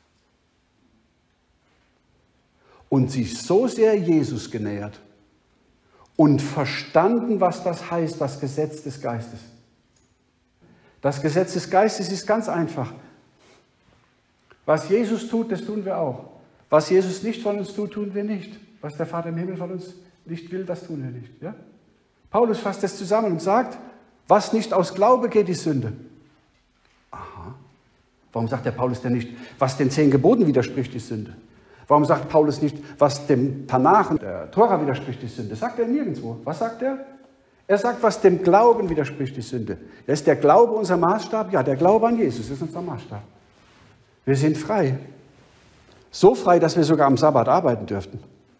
Und sich so sehr Jesus genähert und verstanden, was das heißt, das Gesetz des Geistes. Das Gesetz des Geistes ist ganz einfach. Was Jesus tut, das tun wir auch. Was Jesus nicht von uns tut, tun wir nicht. Was der Vater im Himmel von uns nicht will, das tun wir nicht. Ja? Paulus fasst das zusammen und sagt, was nicht aus Glaube geht, ist Sünde. Aha. Warum sagt der Paulus denn nicht, was den 10 Geboten widerspricht, ist Sünde? Warum sagt Paulus nicht, was dem Tanach und der Tora widerspricht, ist Sünde? Das sagt er nirgendwo. Was sagt er? Er sagt, was dem Glauben widerspricht, ist Sünde. Ist der Glaube unser Maßstab? Ja, der Glaube an Jesus ist unser Maßstab. Wir sind frei. So frei, dass wir sogar am Sabbat arbeiten dürften.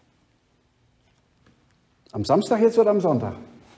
Am Samstag jetzt oder am Sonntag?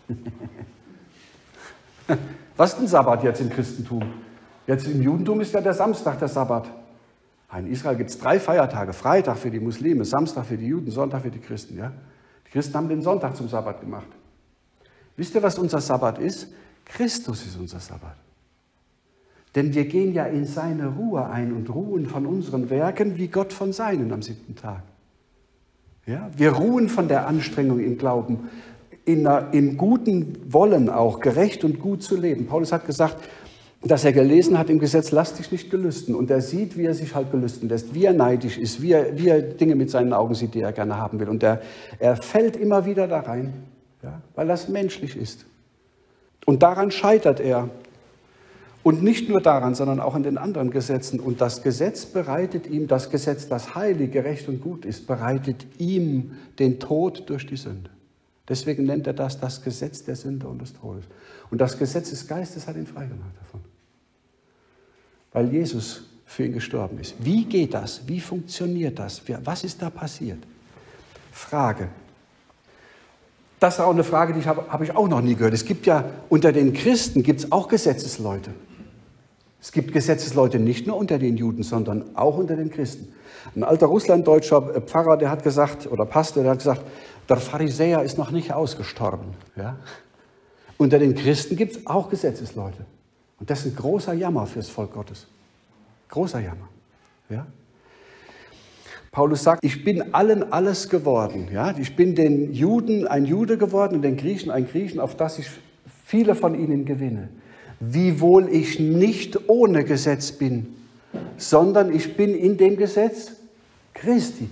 Was ist ein Sabbat jetzt im Christentum? Jetzt im Judentum ist ja der Samstag der Sabbat. In Israel gibt es 3 Feiertage. Freitag für die Muslime, Samstag für die Juden, Sonntag für die Christen. Ja? Die Christen haben den Sonntag zum Sabbat gemacht. Wisst ihr, was unser Sabbat ist? Christus ist unser Sabbat. Denn wir gehen ja in seine Ruhe ein und ruhen von unseren Werken wie Gott von seinen am 7. Tag. Ja? Wir ruhen von der Anstrengung im Glauben, im guten Wollen auch, gerecht und gut zu leben. Paulus hat gesagt, dass er gelesen hat im Gesetz, lass dich nicht gelüsten. Und er sieht, wie er sich halt gelüsten lässt, wie er neidisch ist, wie er Dinge mit seinen Augen sieht, die er gerne haben will. Und er fällt immer wieder da rein, ja, weil das menschlich ist. Und daran scheitert er. Und nicht nur daran, sondern auch an den anderen Gesetzen. Und das Gesetz bereitet ihm, das Gesetz, das heilig, gerecht und gut ist, bereitet ihm den Tod durch die Sünde. Deswegen nennt er das Gesetz der Sünde und des Todes. Und das Gesetz des Geistes hat ihn freigemacht davon. Weil Jesus für ihn gestorben ist. Wie geht das? Wie funktioniert das? Was ist da passiert? Frage. Das ist auch eine Frage, die habe ich auch noch nie gehört. Es gibt ja unter den Christen gibt es auch Gesetzesleute. Es gibt Gesetzesleute nicht nur unter den Juden, sondern auch unter den Christen. Ein alter russlanddeutscher Pfarrer, der hat gesagt, oder Pastor, der hat gesagt, der Pharisäer ist noch nicht ausgestorben. Ja? Unter den Christen gibt es auch Gesetzesleute. Und das ist ein großer Jammer fürs Volk Gottes. Großer Jammer. Ja? Paulus sagt, ich bin allen alles geworden. Ja? Ich bin den Juden ein Jude geworden und den Griechen ein Griechen, auf das ich viele von ihnen gewinne. Wiewohl ich nicht ohne Gesetz bin, sondern ich bin in dem Gesetz Christi.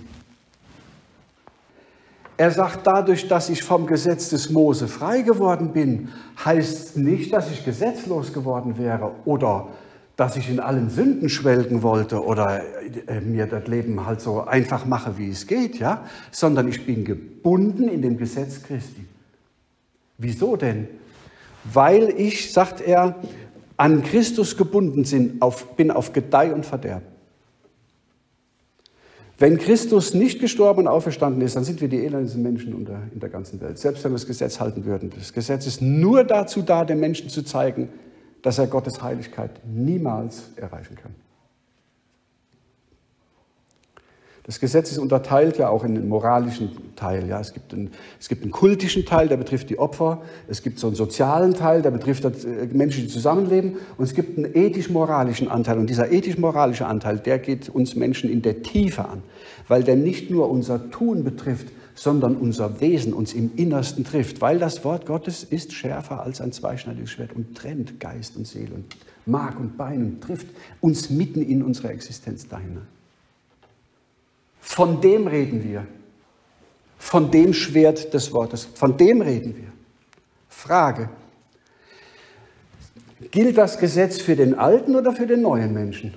Er sagt, dadurch, dass ich vom Gesetz des Mose frei geworden bin, heißt nicht, dass ich gesetzlos geworden wäre oder dass ich in allen Sünden schwelgen wollte oder mir das Leben halt so einfach mache, wie es geht, ja? Sondern ich bin gebunden in dem Gesetz Christi. Wieso denn? Weil ich, sagt er, an Christus gebunden bin auf Gedeih und Verderb. Wenn Christus nicht gestorben und auferstanden ist, dann sind wir die elendsten Menschen in der ganzen Welt. Selbst wenn wir das Gesetz halten würden. Das Gesetz ist nur dazu da, dem Menschen zu zeigen, dass er Gottes Heiligkeit niemals erreichen kann. Das Gesetz ist unterteilt ja auch in den moralischen Teil. Ja. Es gibt einen kultischen Teil, der betrifft die Opfer. Es gibt so einen sozialen Teil, der betrifft das menschliche Zusammenleben. Und es gibt einen ethisch-moralischen Anteil. Und dieser ethisch-moralische Anteil, der geht uns Menschen in der Tiefe an. Weil der nicht nur unser Tun betrifft, sondern unser Wesen uns im Innersten trifft. Weil das Wort Gottes ist schärfer als ein zweischneidiges Schwert und trennt Geist und Seele und Mark und Bein und trifft uns mitten in unserer Existenz dahin. Von dem reden wir. Von dem Schwert des Wortes. Von dem reden wir. Frage. Gilt das Gesetz für den alten oder für den neuen Menschen?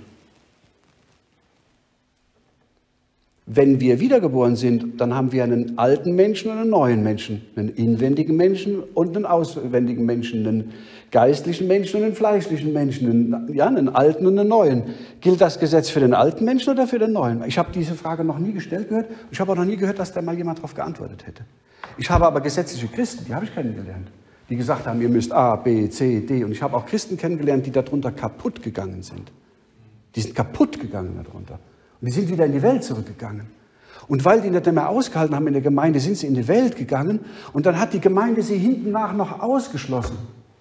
Wenn wir wiedergeboren sind, dann haben wir einen alten Menschen und einen neuen Menschen, einen inwendigen Menschen und einen auswendigen Menschen, einen geistlichen Menschen und einen fleischlichen Menschen, einen alten und einen neuen. Gilt das Gesetz für den alten Menschen oder für den neuen? Ich habe diese Frage noch nie gestellt gehört. Ich habe auch noch nie gehört, dass da mal jemand darauf geantwortet hätte. Ich habe aber gesetzliche Christen, die habe ich kennengelernt, die gesagt haben, ihr müsst A, B, C, D. Und ich habe auch Christen kennengelernt, die darunter kaputt gegangen sind. Die sind kaputt gegangen darunter. Und die sind wieder in die Welt zurückgegangen. Und weil die nicht mehr ausgehalten haben in der Gemeinde, sind sie in die Welt gegangen. Und dann hat die Gemeinde sie hinten nach noch ausgeschlossen.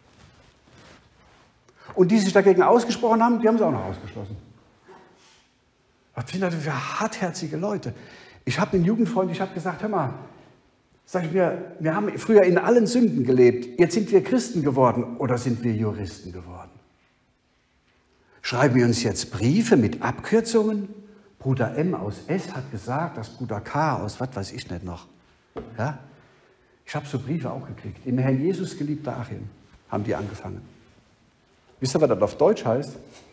Und die sich dagegen ausgesprochen haben, die haben sie auch noch ausgeschlossen. Was sind das für hartherzige Leute? Ich habe einen Jugendfreund, ich habe gesagt, hör mal, sag ich mir, wir haben früher in allen Sünden gelebt. Jetzt sind wir Christen geworden oder sind wir Juristen geworden? Schreiben wir uns jetzt Briefe mit Abkürzungen? Bruder M aus S hat gesagt, dass Bruder K aus was weiß ich nicht noch. Ja? Ich habe so Briefe auch gekriegt. Im Herrn Jesus geliebter Achim haben die angefangen. Wisst ihr, was das auf Deutsch heißt?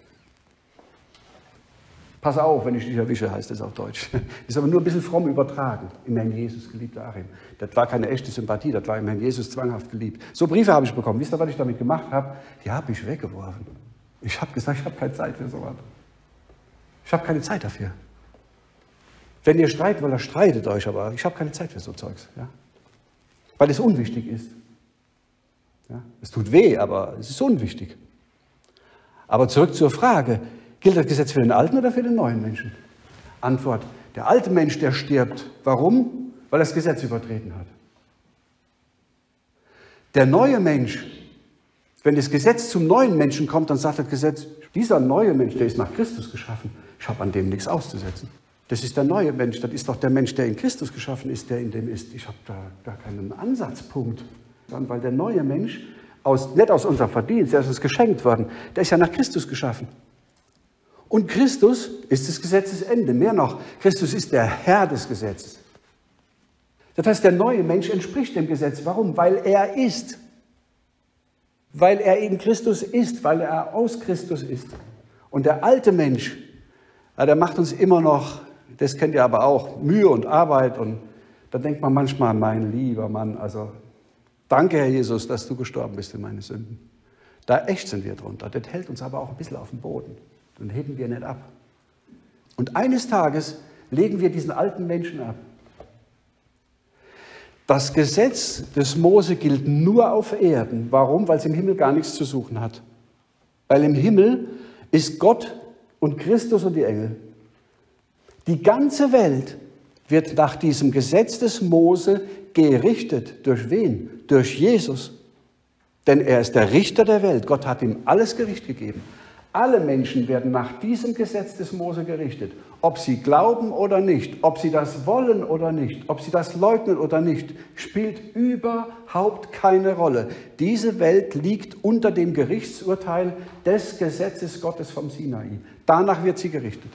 Pass auf, wenn ich dich erwische, heißt das auf Deutsch. Ist aber nur ein bisschen fromm übertragen. Im Herrn Jesus geliebter Achim. Das war keine echte Sympathie, das war im Herrn Jesus zwanghaft geliebt. So Briefe habe ich bekommen. Wisst ihr, was ich damit gemacht habe? Die habe ich weggeworfen. Ich habe gesagt, ich habe keine Zeit für sowas. Ich habe keine Zeit dafür. Wenn ihr streiten wollt, dann streitet euch, aber ich habe keine Zeit für so Zeugs. Ja? Weil es unwichtig ist. Ja? Es tut weh, aber es ist unwichtig. Aber zurück zur Frage, gilt das Gesetz für den alten oder für den neuen Menschen? Antwort, der alte Mensch, der stirbt. Warum? Weil er das Gesetz übertreten hat. Der neue Mensch, wenn das Gesetz zum neuen Menschen kommt, dann sagt das Gesetz, dieser neue Mensch, der ist nach Christus geschaffen. Ich habe an dem nichts auszusetzen. Das ist der neue Mensch, das ist doch der Mensch, der in Christus geschaffen ist, der in dem ist. Ich habe da keinen Ansatzpunkt. Weil der neue Mensch, nicht aus unserem Verdienst, der ist uns geschenkt worden, der ist ja nach Christus geschaffen. Und Christus ist des Gesetzes Ende. Mehr noch, Christus ist der Herr des Gesetzes. Das heißt, der neue Mensch entspricht dem Gesetz. Warum? Weil er ist. Weil er in Christus ist, weil er aus Christus ist. Und der alte Mensch, der macht uns immer noch, das kennt ihr aber auch, Mühe und Arbeit. Und da denkt man manchmal, mein lieber Mann, also danke, Herr Jesus, dass du gestorben bist in meine Sünden. Da ächzen wir drunter. Das hält uns aber auch ein bisschen auf den Boden. Dann heben wir nicht ab. Und eines Tages legen wir diesen alten Menschen ab. Das Gesetz des Mose gilt nur auf Erden. Warum? Weil es im Himmel gar nichts zu suchen hat. Weil im Himmel ist Gott und Christus und die Engel. Die ganze Welt wird nach diesem Gesetz des Mose gerichtet. Durch wen? Durch Jesus. Denn er ist der Richter der Welt. Gott hat ihm alles Gericht gegeben. Alle Menschen werden nach diesem Gesetz des Mose gerichtet. Ob sie glauben oder nicht, ob sie das wollen oder nicht, ob sie das leugnen oder nicht, spielt überhaupt keine Rolle. Diese Welt liegt unter dem Gerichtsurteil des Gesetzes Gottes vom Sinai. Danach wird sie gerichtet.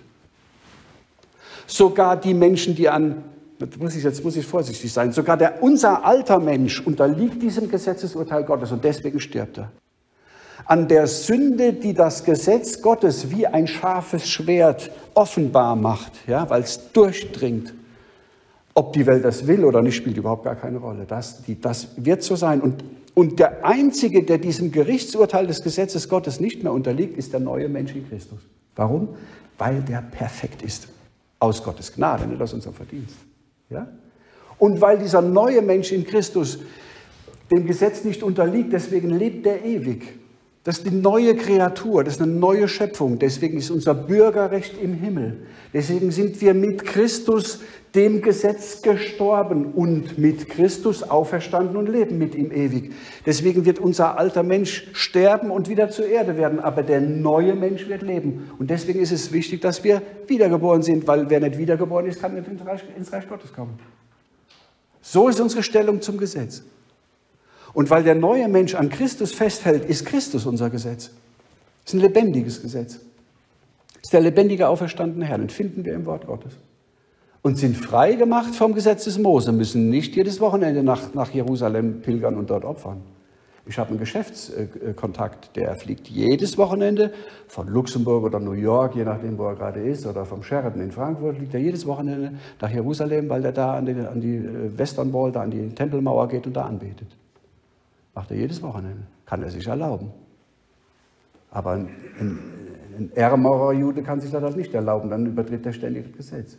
Sogar die Menschen, die jetzt muss ich vorsichtig sein, sogar unser alter Mensch unterliegt diesem Gesetzesurteil Gottes und deswegen stirbt er. An der Sünde, die das Gesetz Gottes wie ein scharfes Schwert offenbar macht, ja, weil es durchdringt. Ob die Welt das will oder nicht, spielt überhaupt gar keine Rolle. Das wird so sein. Und der Einzige, der diesem Gerichtsurteil des Gesetzes Gottes nicht mehr unterliegt, ist der neue Mensch in Christus. Warum? Weil der perfekt ist. Aus Gottes Gnade, nicht aus unserem Verdienst. Ja? Und weil dieser neue Mensch in Christus dem Gesetz nicht unterliegt, deswegen lebt er ewig. Das ist die neue Kreatur, das ist eine neue Schöpfung. Deswegen ist unser Bürgerrecht im Himmel. Deswegen sind wir mit Christus dem Gesetz gestorben und mit Christus auferstanden und leben mit ihm ewig. Deswegen wird unser alter Mensch sterben und wieder zur Erde werden, aber der neue Mensch wird leben. Und deswegen ist es wichtig, dass wir wiedergeboren sind, weil wer nicht wiedergeboren ist, kann nicht ins Reich Gottes kommen. So ist unsere Stellung zum Gesetz. Und weil der neue Mensch an Christus festhält, ist Christus unser Gesetz. Es ist ein lebendiges Gesetz. Es ist der lebendige, auferstandene Herr. Den finden wir im Wort Gottes. Und sind frei gemacht vom Gesetz des Mose, müssen nicht jedes Wochenende nach Jerusalem pilgern und dort opfern. Ich habe einen Geschäftskontakt, der fliegt jedes Wochenende von Luxemburg oder New York, je nachdem, wo er gerade ist, oder vom Sheraton in Frankfurt, fliegt er jedes Wochenende nach Jerusalem, weil er da an die Western Wall, da an die Tempelmauer geht und da anbetet. Macht er jedes Wochenende. Kann er sich erlauben. Aber ein ärmerer Jude kann sich das halt nicht erlauben, dann übertritt er ständig das Gesetz.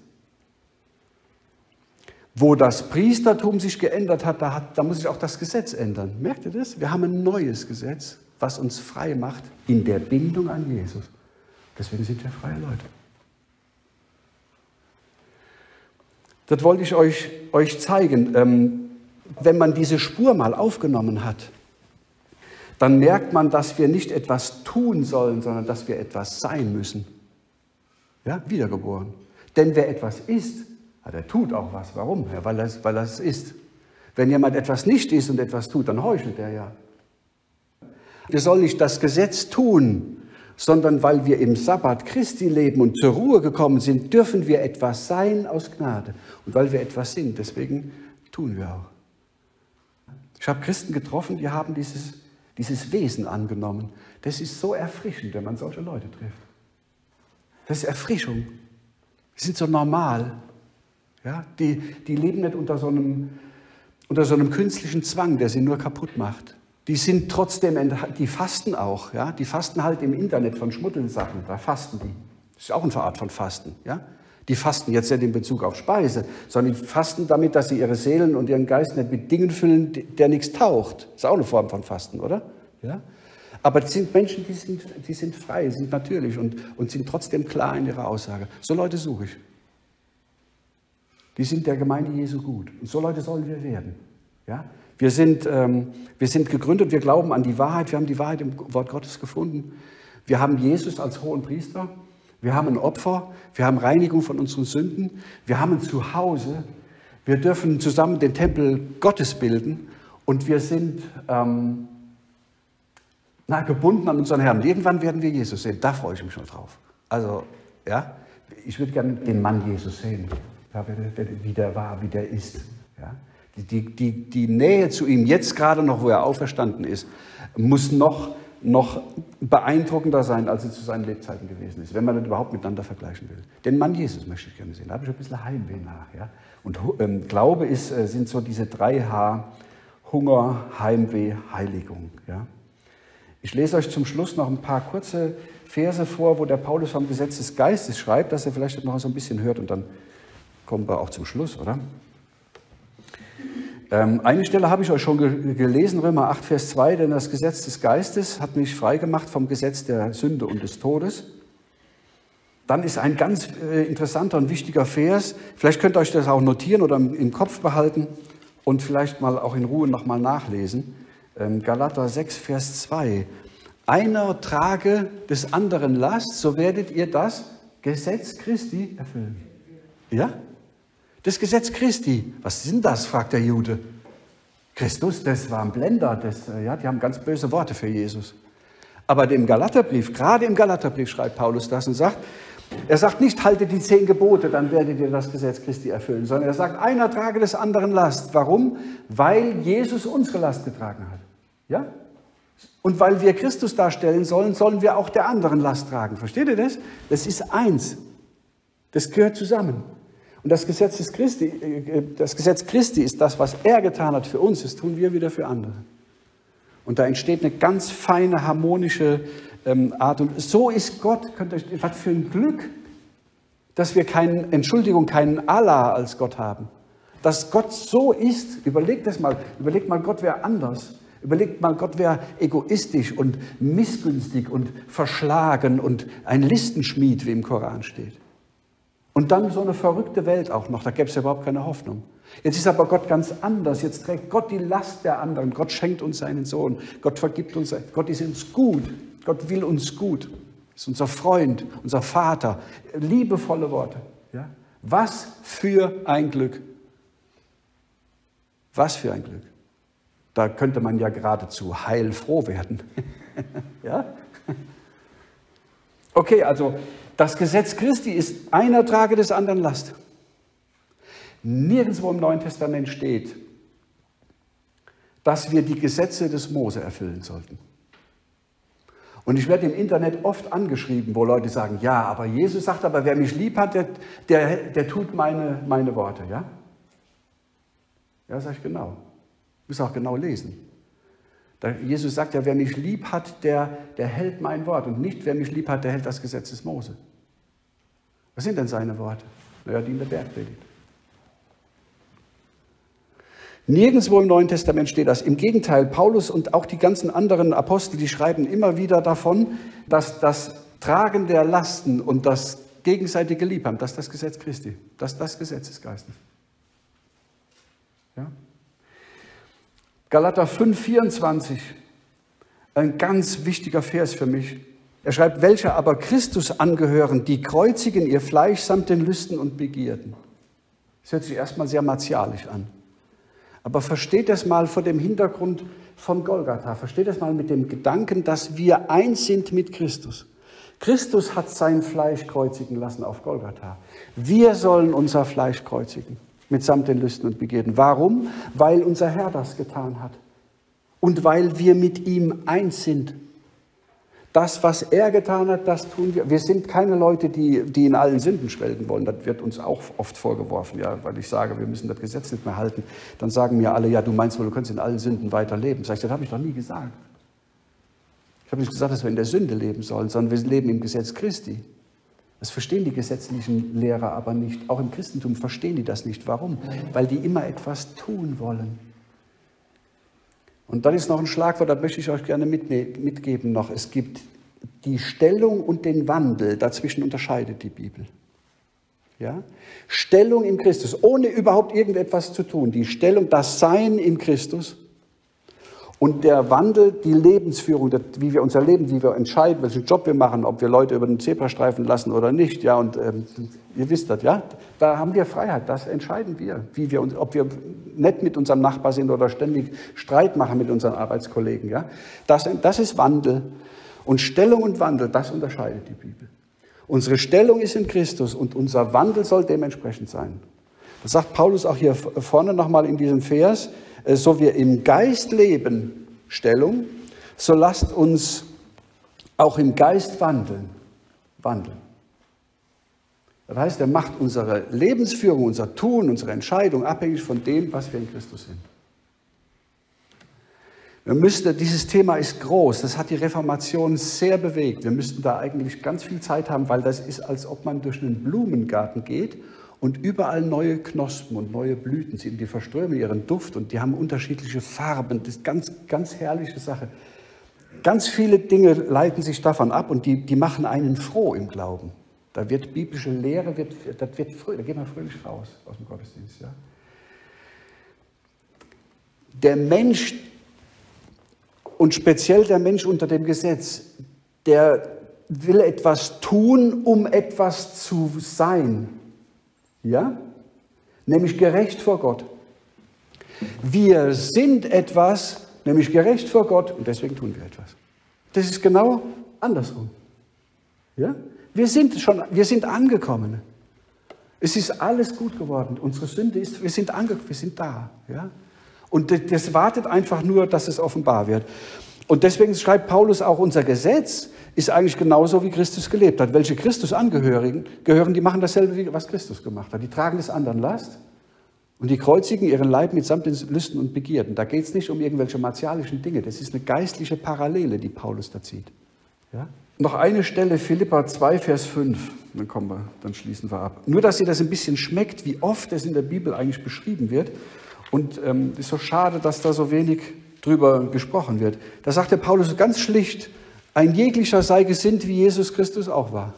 Wo das Priestertum sich geändert hat, da muss sich auch das Gesetz ändern. Merkt ihr das? Wir haben ein neues Gesetz, was uns frei macht in der Bindung an Jesus. Deswegen sind wir freie Leute. Das wollte ich euch zeigen. Wenn man diese Spur mal aufgenommen hat, dann merkt man, dass wir nicht etwas tun sollen, sondern dass wir etwas sein müssen. Ja, wiedergeboren. Denn wer etwas ist, der tut auch was. Warum? Ja, weil er es ist. Wenn jemand etwas nicht ist und etwas tut, dann heuchelt er ja. Wir sollen nicht das Gesetz tun, sondern weil wir im Sabbat Christi leben und zur Ruhe gekommen sind, dürfen wir etwas sein aus Gnade. Und weil wir etwas sind, deswegen tun wir auch. Ich habe Christen getroffen, die haben dieses Wesen angenommen. Das ist so erfrischend, wenn man solche Leute trifft. Das ist Erfrischung. Die sind so normal. Ja, die leben nicht unter so einem künstlichen Zwang, der sie nur kaputt macht. Die sind trotzdem, die fasten auch. Ja? Die fasten halt im Internet von Schmuddelsachen, da fasten die. Das ist auch eine Art von Fasten. Ja? Die fasten jetzt nicht in Bezug auf Speise, sondern die fasten damit, dass sie ihre Seelen und ihren Geist nicht mit Dingen füllen, der nichts taucht. Das ist auch eine Form von Fasten, oder? Ja? Aber das sind Menschen, die sind frei, sind natürlich und sind trotzdem klar in ihrer Aussage. So Leute suche ich. Die sind der Gemeinde Jesu gut. Und so Leute sollen wir werden. Ja? Wir sind gegründet, wir glauben an die Wahrheit, wir haben die Wahrheit im Wort Gottes gefunden. Wir haben Jesus als hohen Priester, wir haben ein Opfer, wir haben Reinigung von unseren Sünden, wir haben ein Zuhause, wir dürfen zusammen den Tempel Gottes bilden und wir sind gebunden an unseren Herrn. Irgendwann werden wir Jesus sehen, da freue ich mich schon drauf. Also, ja, ich würde gerne den Mann Jesus sehen. Ja, wie der war, wie der ist. Ja? Die Nähe zu ihm, jetzt gerade noch, wo er auferstanden ist, muss noch beeindruckender sein, als sie zu seinen Lebzeiten gewesen ist, wenn man das überhaupt miteinander vergleichen will. Den Mann Jesus möchte ich gerne sehen, da habe ich ein bisschen Heimweh nach. Ja? Und Glaube sind so diese 3 H, Hunger, Heimweh, Heiligung. Ja? Ich lese euch zum Schluss noch ein paar kurze Verse vor, wo der Paulus vom Gesetz des Geistes schreibt, dass ihr vielleicht noch so ein bisschen hört und dann kommen wir auch zum Schluss, oder? Eine Stelle habe ich euch schon gelesen, Römer 8, Vers 2, denn das Gesetz des Geistes hat mich freigemacht vom Gesetz der Sünde und des Todes. Dann ist ein ganz interessanter und wichtiger Vers, vielleicht könnt ihr euch das auch notieren oder im Kopf behalten und vielleicht mal auch in Ruhe nochmal nachlesen. Galater 6, Vers 2. Einer trage des anderen Last, so werdet ihr das Gesetz Christi erfüllen. Ja? Das Gesetz Christi, was ist denn das, fragt der Jude. Christus, das war ein Blender, die haben ganz böse Worte für Jesus. Aber im Galaterbrief, gerade im Galaterbrief schreibt Paulus das und er sagt nicht, haltet die 10 Gebote, dann werdet ihr das Gesetz Christi erfüllen, sondern er sagt, einer trage des anderen Last. Warum? Weil Jesus unsere Last getragen hat. Ja? Und weil wir Christus darstellen sollen, sollen wir auch der anderen Last tragen. Versteht ihr das? Das ist eins. Das gehört zusammen. Und das Gesetz Christi ist das, was er getan hat für uns, das tun wir wieder für andere. Und da entsteht eine ganz feine, harmonische Art. Und so ist Gott, was für ein Glück, dass wir keinen Allah als Gott haben. Dass Gott so ist, überlegt mal, Gott wäre anders. Überlegt mal, Gott wäre egoistisch und missgünstig und verschlagen und ein Listenschmied, wie im Koran steht. Und dann so eine verrückte Welt auch noch, da gäbe es ja überhaupt keine Hoffnung. Jetzt ist aber Gott ganz anders, jetzt trägt Gott die Last der anderen, Gott schenkt uns seinen Sohn, Gott vergibt uns, Gott ist uns gut, Gott will uns gut, ist unser Freund, unser Vater, liebevolle Worte. Ja? Was für ein Glück. Was für ein Glück. Da könnte man ja geradezu heilfroh werden. Ja? Okay, also das Gesetz Christi ist einer trage des anderen Last. Nirgendwo im Neuen Testament steht, dass wir die Gesetze des Mose erfüllen sollten. Und ich werde im Internet oft angeschrieben, wo Leute sagen, ja, aber Jesus sagt, aber wer mich lieb hat, der tut meine Worte. Ja, ja, sage ich genau. Du musst auch genau lesen. Jesus sagt ja, wer mich lieb hat, der hält mein Wort. Und nicht, wer mich lieb hat, der hält das Gesetz des Mose. Was sind denn seine Worte? Naja, die in der Bergpredigt. Nirgendwo im Neuen Testament steht das. Im Gegenteil, Paulus und auch die ganzen anderen Apostel, die schreiben immer wieder davon, dass das Tragen der Lasten und das gegenseitige Liebhaben, das ist das Gesetz Christi, das ist das Gesetz des Geistes. Ja? Galater 5,24, ein ganz wichtiger Vers für mich. Er schreibt, welche aber Christus angehören, die kreuzigen ihr Fleisch samt den Lüsten und Begierden. Das hört sich erstmal sehr martialisch an. Aber versteht das mal vor dem Hintergrund von Golgatha. Versteht das mal mit dem Gedanken, dass wir eins sind mit Christus. Christus hat sein Fleisch kreuzigen lassen auf Golgatha. Wir sollen unser Fleisch kreuzigen, mitsamt den Lüsten und Begierden. Warum? Weil unser Herr das getan hat. Und weil wir mit ihm eins sind. Das, was er getan hat, das tun wir. Wir sind keine Leute, die in allen Sünden schwelgen wollen. Das wird uns auch oft vorgeworfen, ja, weil ich sage, wir müssen das Gesetz nicht mehr halten. Dann sagen mir alle, ja, du meinst wohl, du kannst in allen Sünden weiterleben. Sag ich, das habe ich doch nie gesagt. Ich habe nicht gesagt, dass wir in der Sünde leben sollen, sondern wir leben im Gesetz Christi. Das verstehen die gesetzlichen Lehrer aber nicht. Auch im Christentum verstehen die das nicht. Warum? Weil die immer etwas tun wollen. Und dann ist noch ein Schlagwort, das möchte ich euch gerne mitgeben noch. Es gibt die Stellung und den Wandel, dazwischen unterscheidet die Bibel. Ja? Stellung in Christus, ohne überhaupt irgendetwas zu tun. Die Stellung, das Sein in Christus und der Wandel, die Lebensführung, wie wir unser Leben, wie wir entscheiden, welchen Job wir machen, ob wir Leute über den Zebrastreifen lassen oder nicht. Ja, und ihr wisst das, ja? Da haben wir Freiheit, das entscheiden wir, ob wir nett mit unserem Nachbar sind oder ständig Streit machen mit unseren Arbeitskollegen. Ja? Das ist Wandel. Und Stellung und Wandel, das unterscheidet die Bibel. Unsere Stellung ist in Christus und unser Wandel soll dementsprechend sein. Das sagt Paulus auch hier vorne nochmal in diesem Vers, so wir im Geist leben, Stellung, so lasst uns auch im Geist wandeln. Das heißt, er macht unsere Lebensführung, unser Tun, unsere Entscheidung abhängig von dem, was wir in Christus sind. Dieses Thema ist groß, das hat die Reformation sehr bewegt. Wir müssten da eigentlich ganz viel Zeit haben, weil das ist, als ob man durch einen Blumengarten geht und überall neue Knospen und neue Blüten sind. Die verströmen ihren Duft und die haben unterschiedliche Farben. Das ist ganz, ganz herrliche Sache. Ganz viele Dinge leiten sich davon ab und die machen einen froh im Glauben. Da wird biblische Lehre, da geht man fröhlich raus aus dem Gottesdienst. Ja? Der Mensch, und speziell der Mensch unter dem Gesetz, der will etwas tun, um etwas zu sein. Ja? Nämlich gerecht vor Gott. Wir sind etwas, nämlich gerecht vor Gott, und deswegen tun wir etwas. Das ist genau andersrum. Ja? Wir sind angekommen. Es ist alles gut geworden. Unsere Sünde ist, wir sind da. Ja? Und das wartet einfach nur, dass es offenbar wird. Und deswegen schreibt Paulus auch, unser Gesetz ist eigentlich genauso, wie Christus gelebt hat. Welche Christus-Angehörigen gehören, die machen dasselbe, was Christus gemacht hat. Die tragen des anderen Last und die kreuzigen ihren Leib mitsamt den Lüsten und Begierden. Da geht es nicht um irgendwelche martialischen Dinge. Das ist eine geistliche Parallele, die Paulus da zieht. Ja? Noch eine Stelle, Philipper 2, Vers 5. Dann schließen wir ab. Nur, dass ihr das ein bisschen schmeckt, wie oft es in der Bibel eigentlich beschrieben wird. Und es ist so schade, dass da so wenig drüber gesprochen wird. Da sagt der Paulus ganz schlicht, ein jeglicher sei gesinnt, wie Jesus Christus auch war.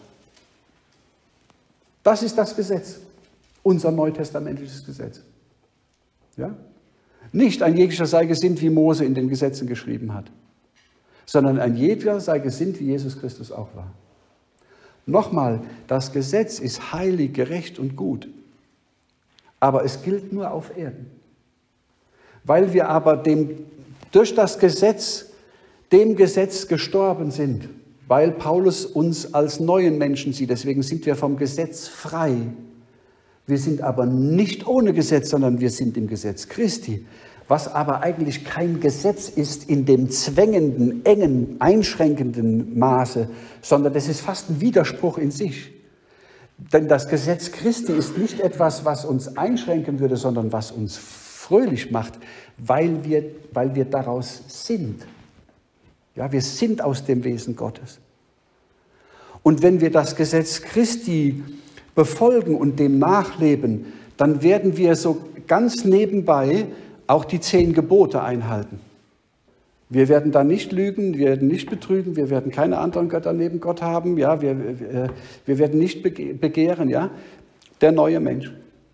Das ist das Gesetz, unser neutestamentliches Gesetz. Ja? Nicht ein jeglicher sei gesinnt, wie Mose in den Gesetzen geschrieben hat, sondern ein jeder sei gesinnt, wie Jesus Christus auch war. Nochmal, das Gesetz ist heilig, gerecht und gut, aber es gilt nur auf Erden. Weil wir aber durch das Gesetz, dem Gesetz gestorben sind, weil Paulus uns als neuen Menschen sieht, deswegen sind wir vom Gesetz frei. Wir sind aber nicht ohne Gesetz, sondern wir sind im Gesetz Christi, was aber eigentlich kein Gesetz ist in dem zwängenden, engen, einschränkenden Maße, sondern das ist fast ein Widerspruch in sich. Denn das Gesetz Christi ist nicht etwas, was uns einschränken würde, sondern was uns fröhlich macht, weil wir daraus sind. Ja, wir sind aus dem Wesen Gottes. Und wenn wir das Gesetz Christi befolgen und dem nachleben, dann werden wir so ganz nebenbei auch die 10 Gebote einhalten. Wir werden da nicht lügen, wir werden nicht betrügen, wir werden keine anderen Götter neben Gott haben, ja, wir werden nicht begehren, ja, der neue Mensch.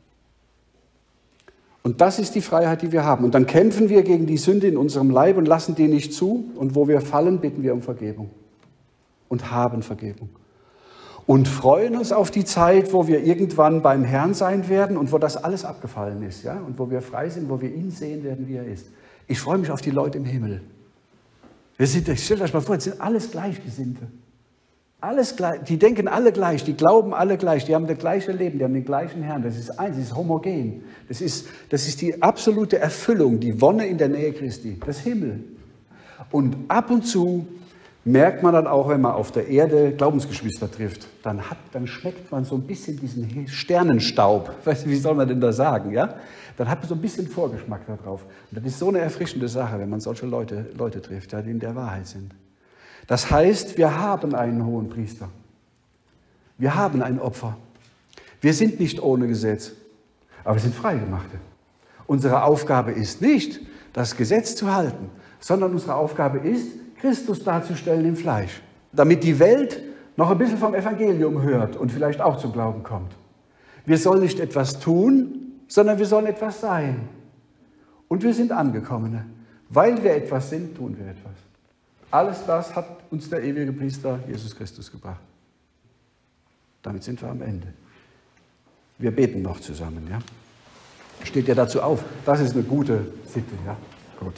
Und das ist die Freiheit, die wir haben. Und dann kämpfen wir gegen die Sünde in unserem Leib und lassen die nicht zu. Und wo wir fallen, bitten wir um Vergebung und haben Vergebung. Und freuen uns auf die Zeit, wo wir irgendwann beim Herrn sein werden und wo das alles abgefallen ist, ja, und wo wir frei sind, wo wir ihn sehen werden, wie er ist. Ich freue mich auf die Leute im Himmel. Stellt euch mal vor, es sind alles Gleichgesinnte. Alles gleich, die denken alle gleich, die glauben alle gleich, die haben das gleiche Leben, die haben den gleichen Herrn. Das ist eins, das ist homogen. Das ist die absolute Erfüllung, die Wonne in der Nähe Christi, das Himmel. Und ab und zu merkt man dann auch, wenn man auf der Erde Glaubensgeschwister trifft, dann schmeckt man so ein bisschen diesen Sternenstaub. Weißt du, wie soll man denn da sagen, ja? Dann hat man so ein bisschen Vorgeschmack darauf. Und das ist so eine erfrischende Sache, wenn man solche Leute trifft, ja, die in der Wahrheit sind. Das heißt, wir haben einen hohen Priester. Wir haben ein Opfer. Wir sind nicht ohne Gesetz, aber wir sind Freigemachte. Unsere Aufgabe ist nicht, das Gesetz zu halten, sondern unsere Aufgabe ist, Christus darzustellen im Fleisch, damit die Welt noch ein bisschen vom Evangelium hört und vielleicht auch zum Glauben kommt. Wir sollen nicht etwas tun, sondern wir sollen etwas sein. Und wir sind Angekommene. Weil wir etwas sind, tun wir etwas. Alles das hat uns der ewige Priester Jesus Christus gebracht. Damit sind wir am Ende. Wir beten noch zusammen. Ja? Steht ja dazu auf. Das ist eine gute Sitte. Ja? Gut.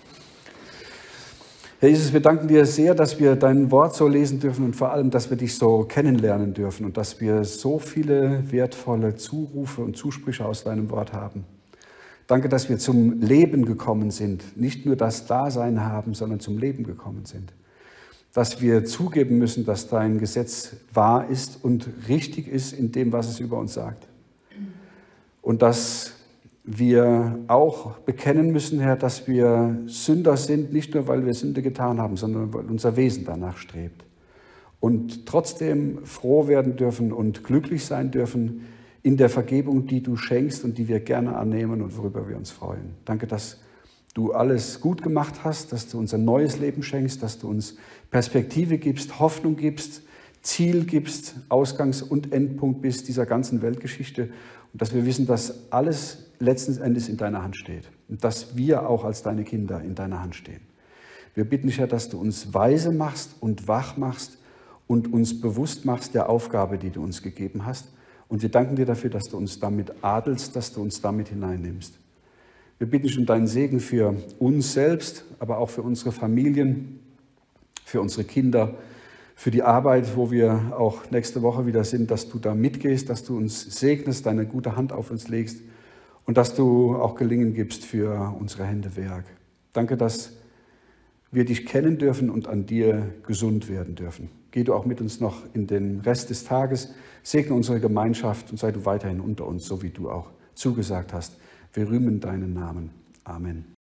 Herr Jesus, wir danken dir sehr, dass wir dein Wort so lesen dürfen und vor allem, dass wir dich so kennenlernen dürfen und dass wir so viele wertvolle Zurufe und Zusprüche aus deinem Wort haben. Danke, dass wir zum Leben gekommen sind, nicht nur das Dasein haben, sondern zum Leben gekommen sind. Dass wir zugeben müssen, dass dein Gesetz wahr ist und richtig ist in dem, was es über uns sagt. Und dass wir auch bekennen müssen, Herr, dass wir Sünder sind, nicht nur, weil wir Sünde getan haben, sondern weil unser Wesen danach strebt. Und trotzdem froh werden dürfen und glücklich sein dürfen in der Vergebung, die du schenkst und die wir gerne annehmen und worüber wir uns freuen. Danke, dass du alles gut gemacht hast, dass du uns ein neues Leben schenkst, dass du uns Perspektive gibst, Hoffnung gibst, Ziel gibst, Ausgangs- und Endpunkt bist dieser ganzen Weltgeschichte und dass wir wissen, dass alles letzten Endes in deiner Hand steht und dass wir auch als deine Kinder in deiner Hand stehen. Wir bitten dich, Herr, dass du uns weise machst und wach machst und uns bewusst machst der Aufgabe, die du uns gegeben hast. Und wir danken dir dafür, dass du uns damit adelst, dass du uns damit hineinnimmst. Wir bitten dich um deinen Segen für uns selbst, aber auch für unsere Familien, für unsere Kinder, für die Arbeit, wo wir auch nächste Woche wieder sind, dass du da mitgehst, dass du uns segnest, deine gute Hand auf uns legst und dass du auch Gelingen gibst für unsere Hände Werk. Danke, dass wir dich kennen dürfen und an dir gesund werden dürfen. Geh du auch mit uns noch in den Rest des Tages, segne unsere Gemeinschaft und sei du weiterhin unter uns, so wie du auch zugesagt hast. Wir rühmen deinen Namen. Amen.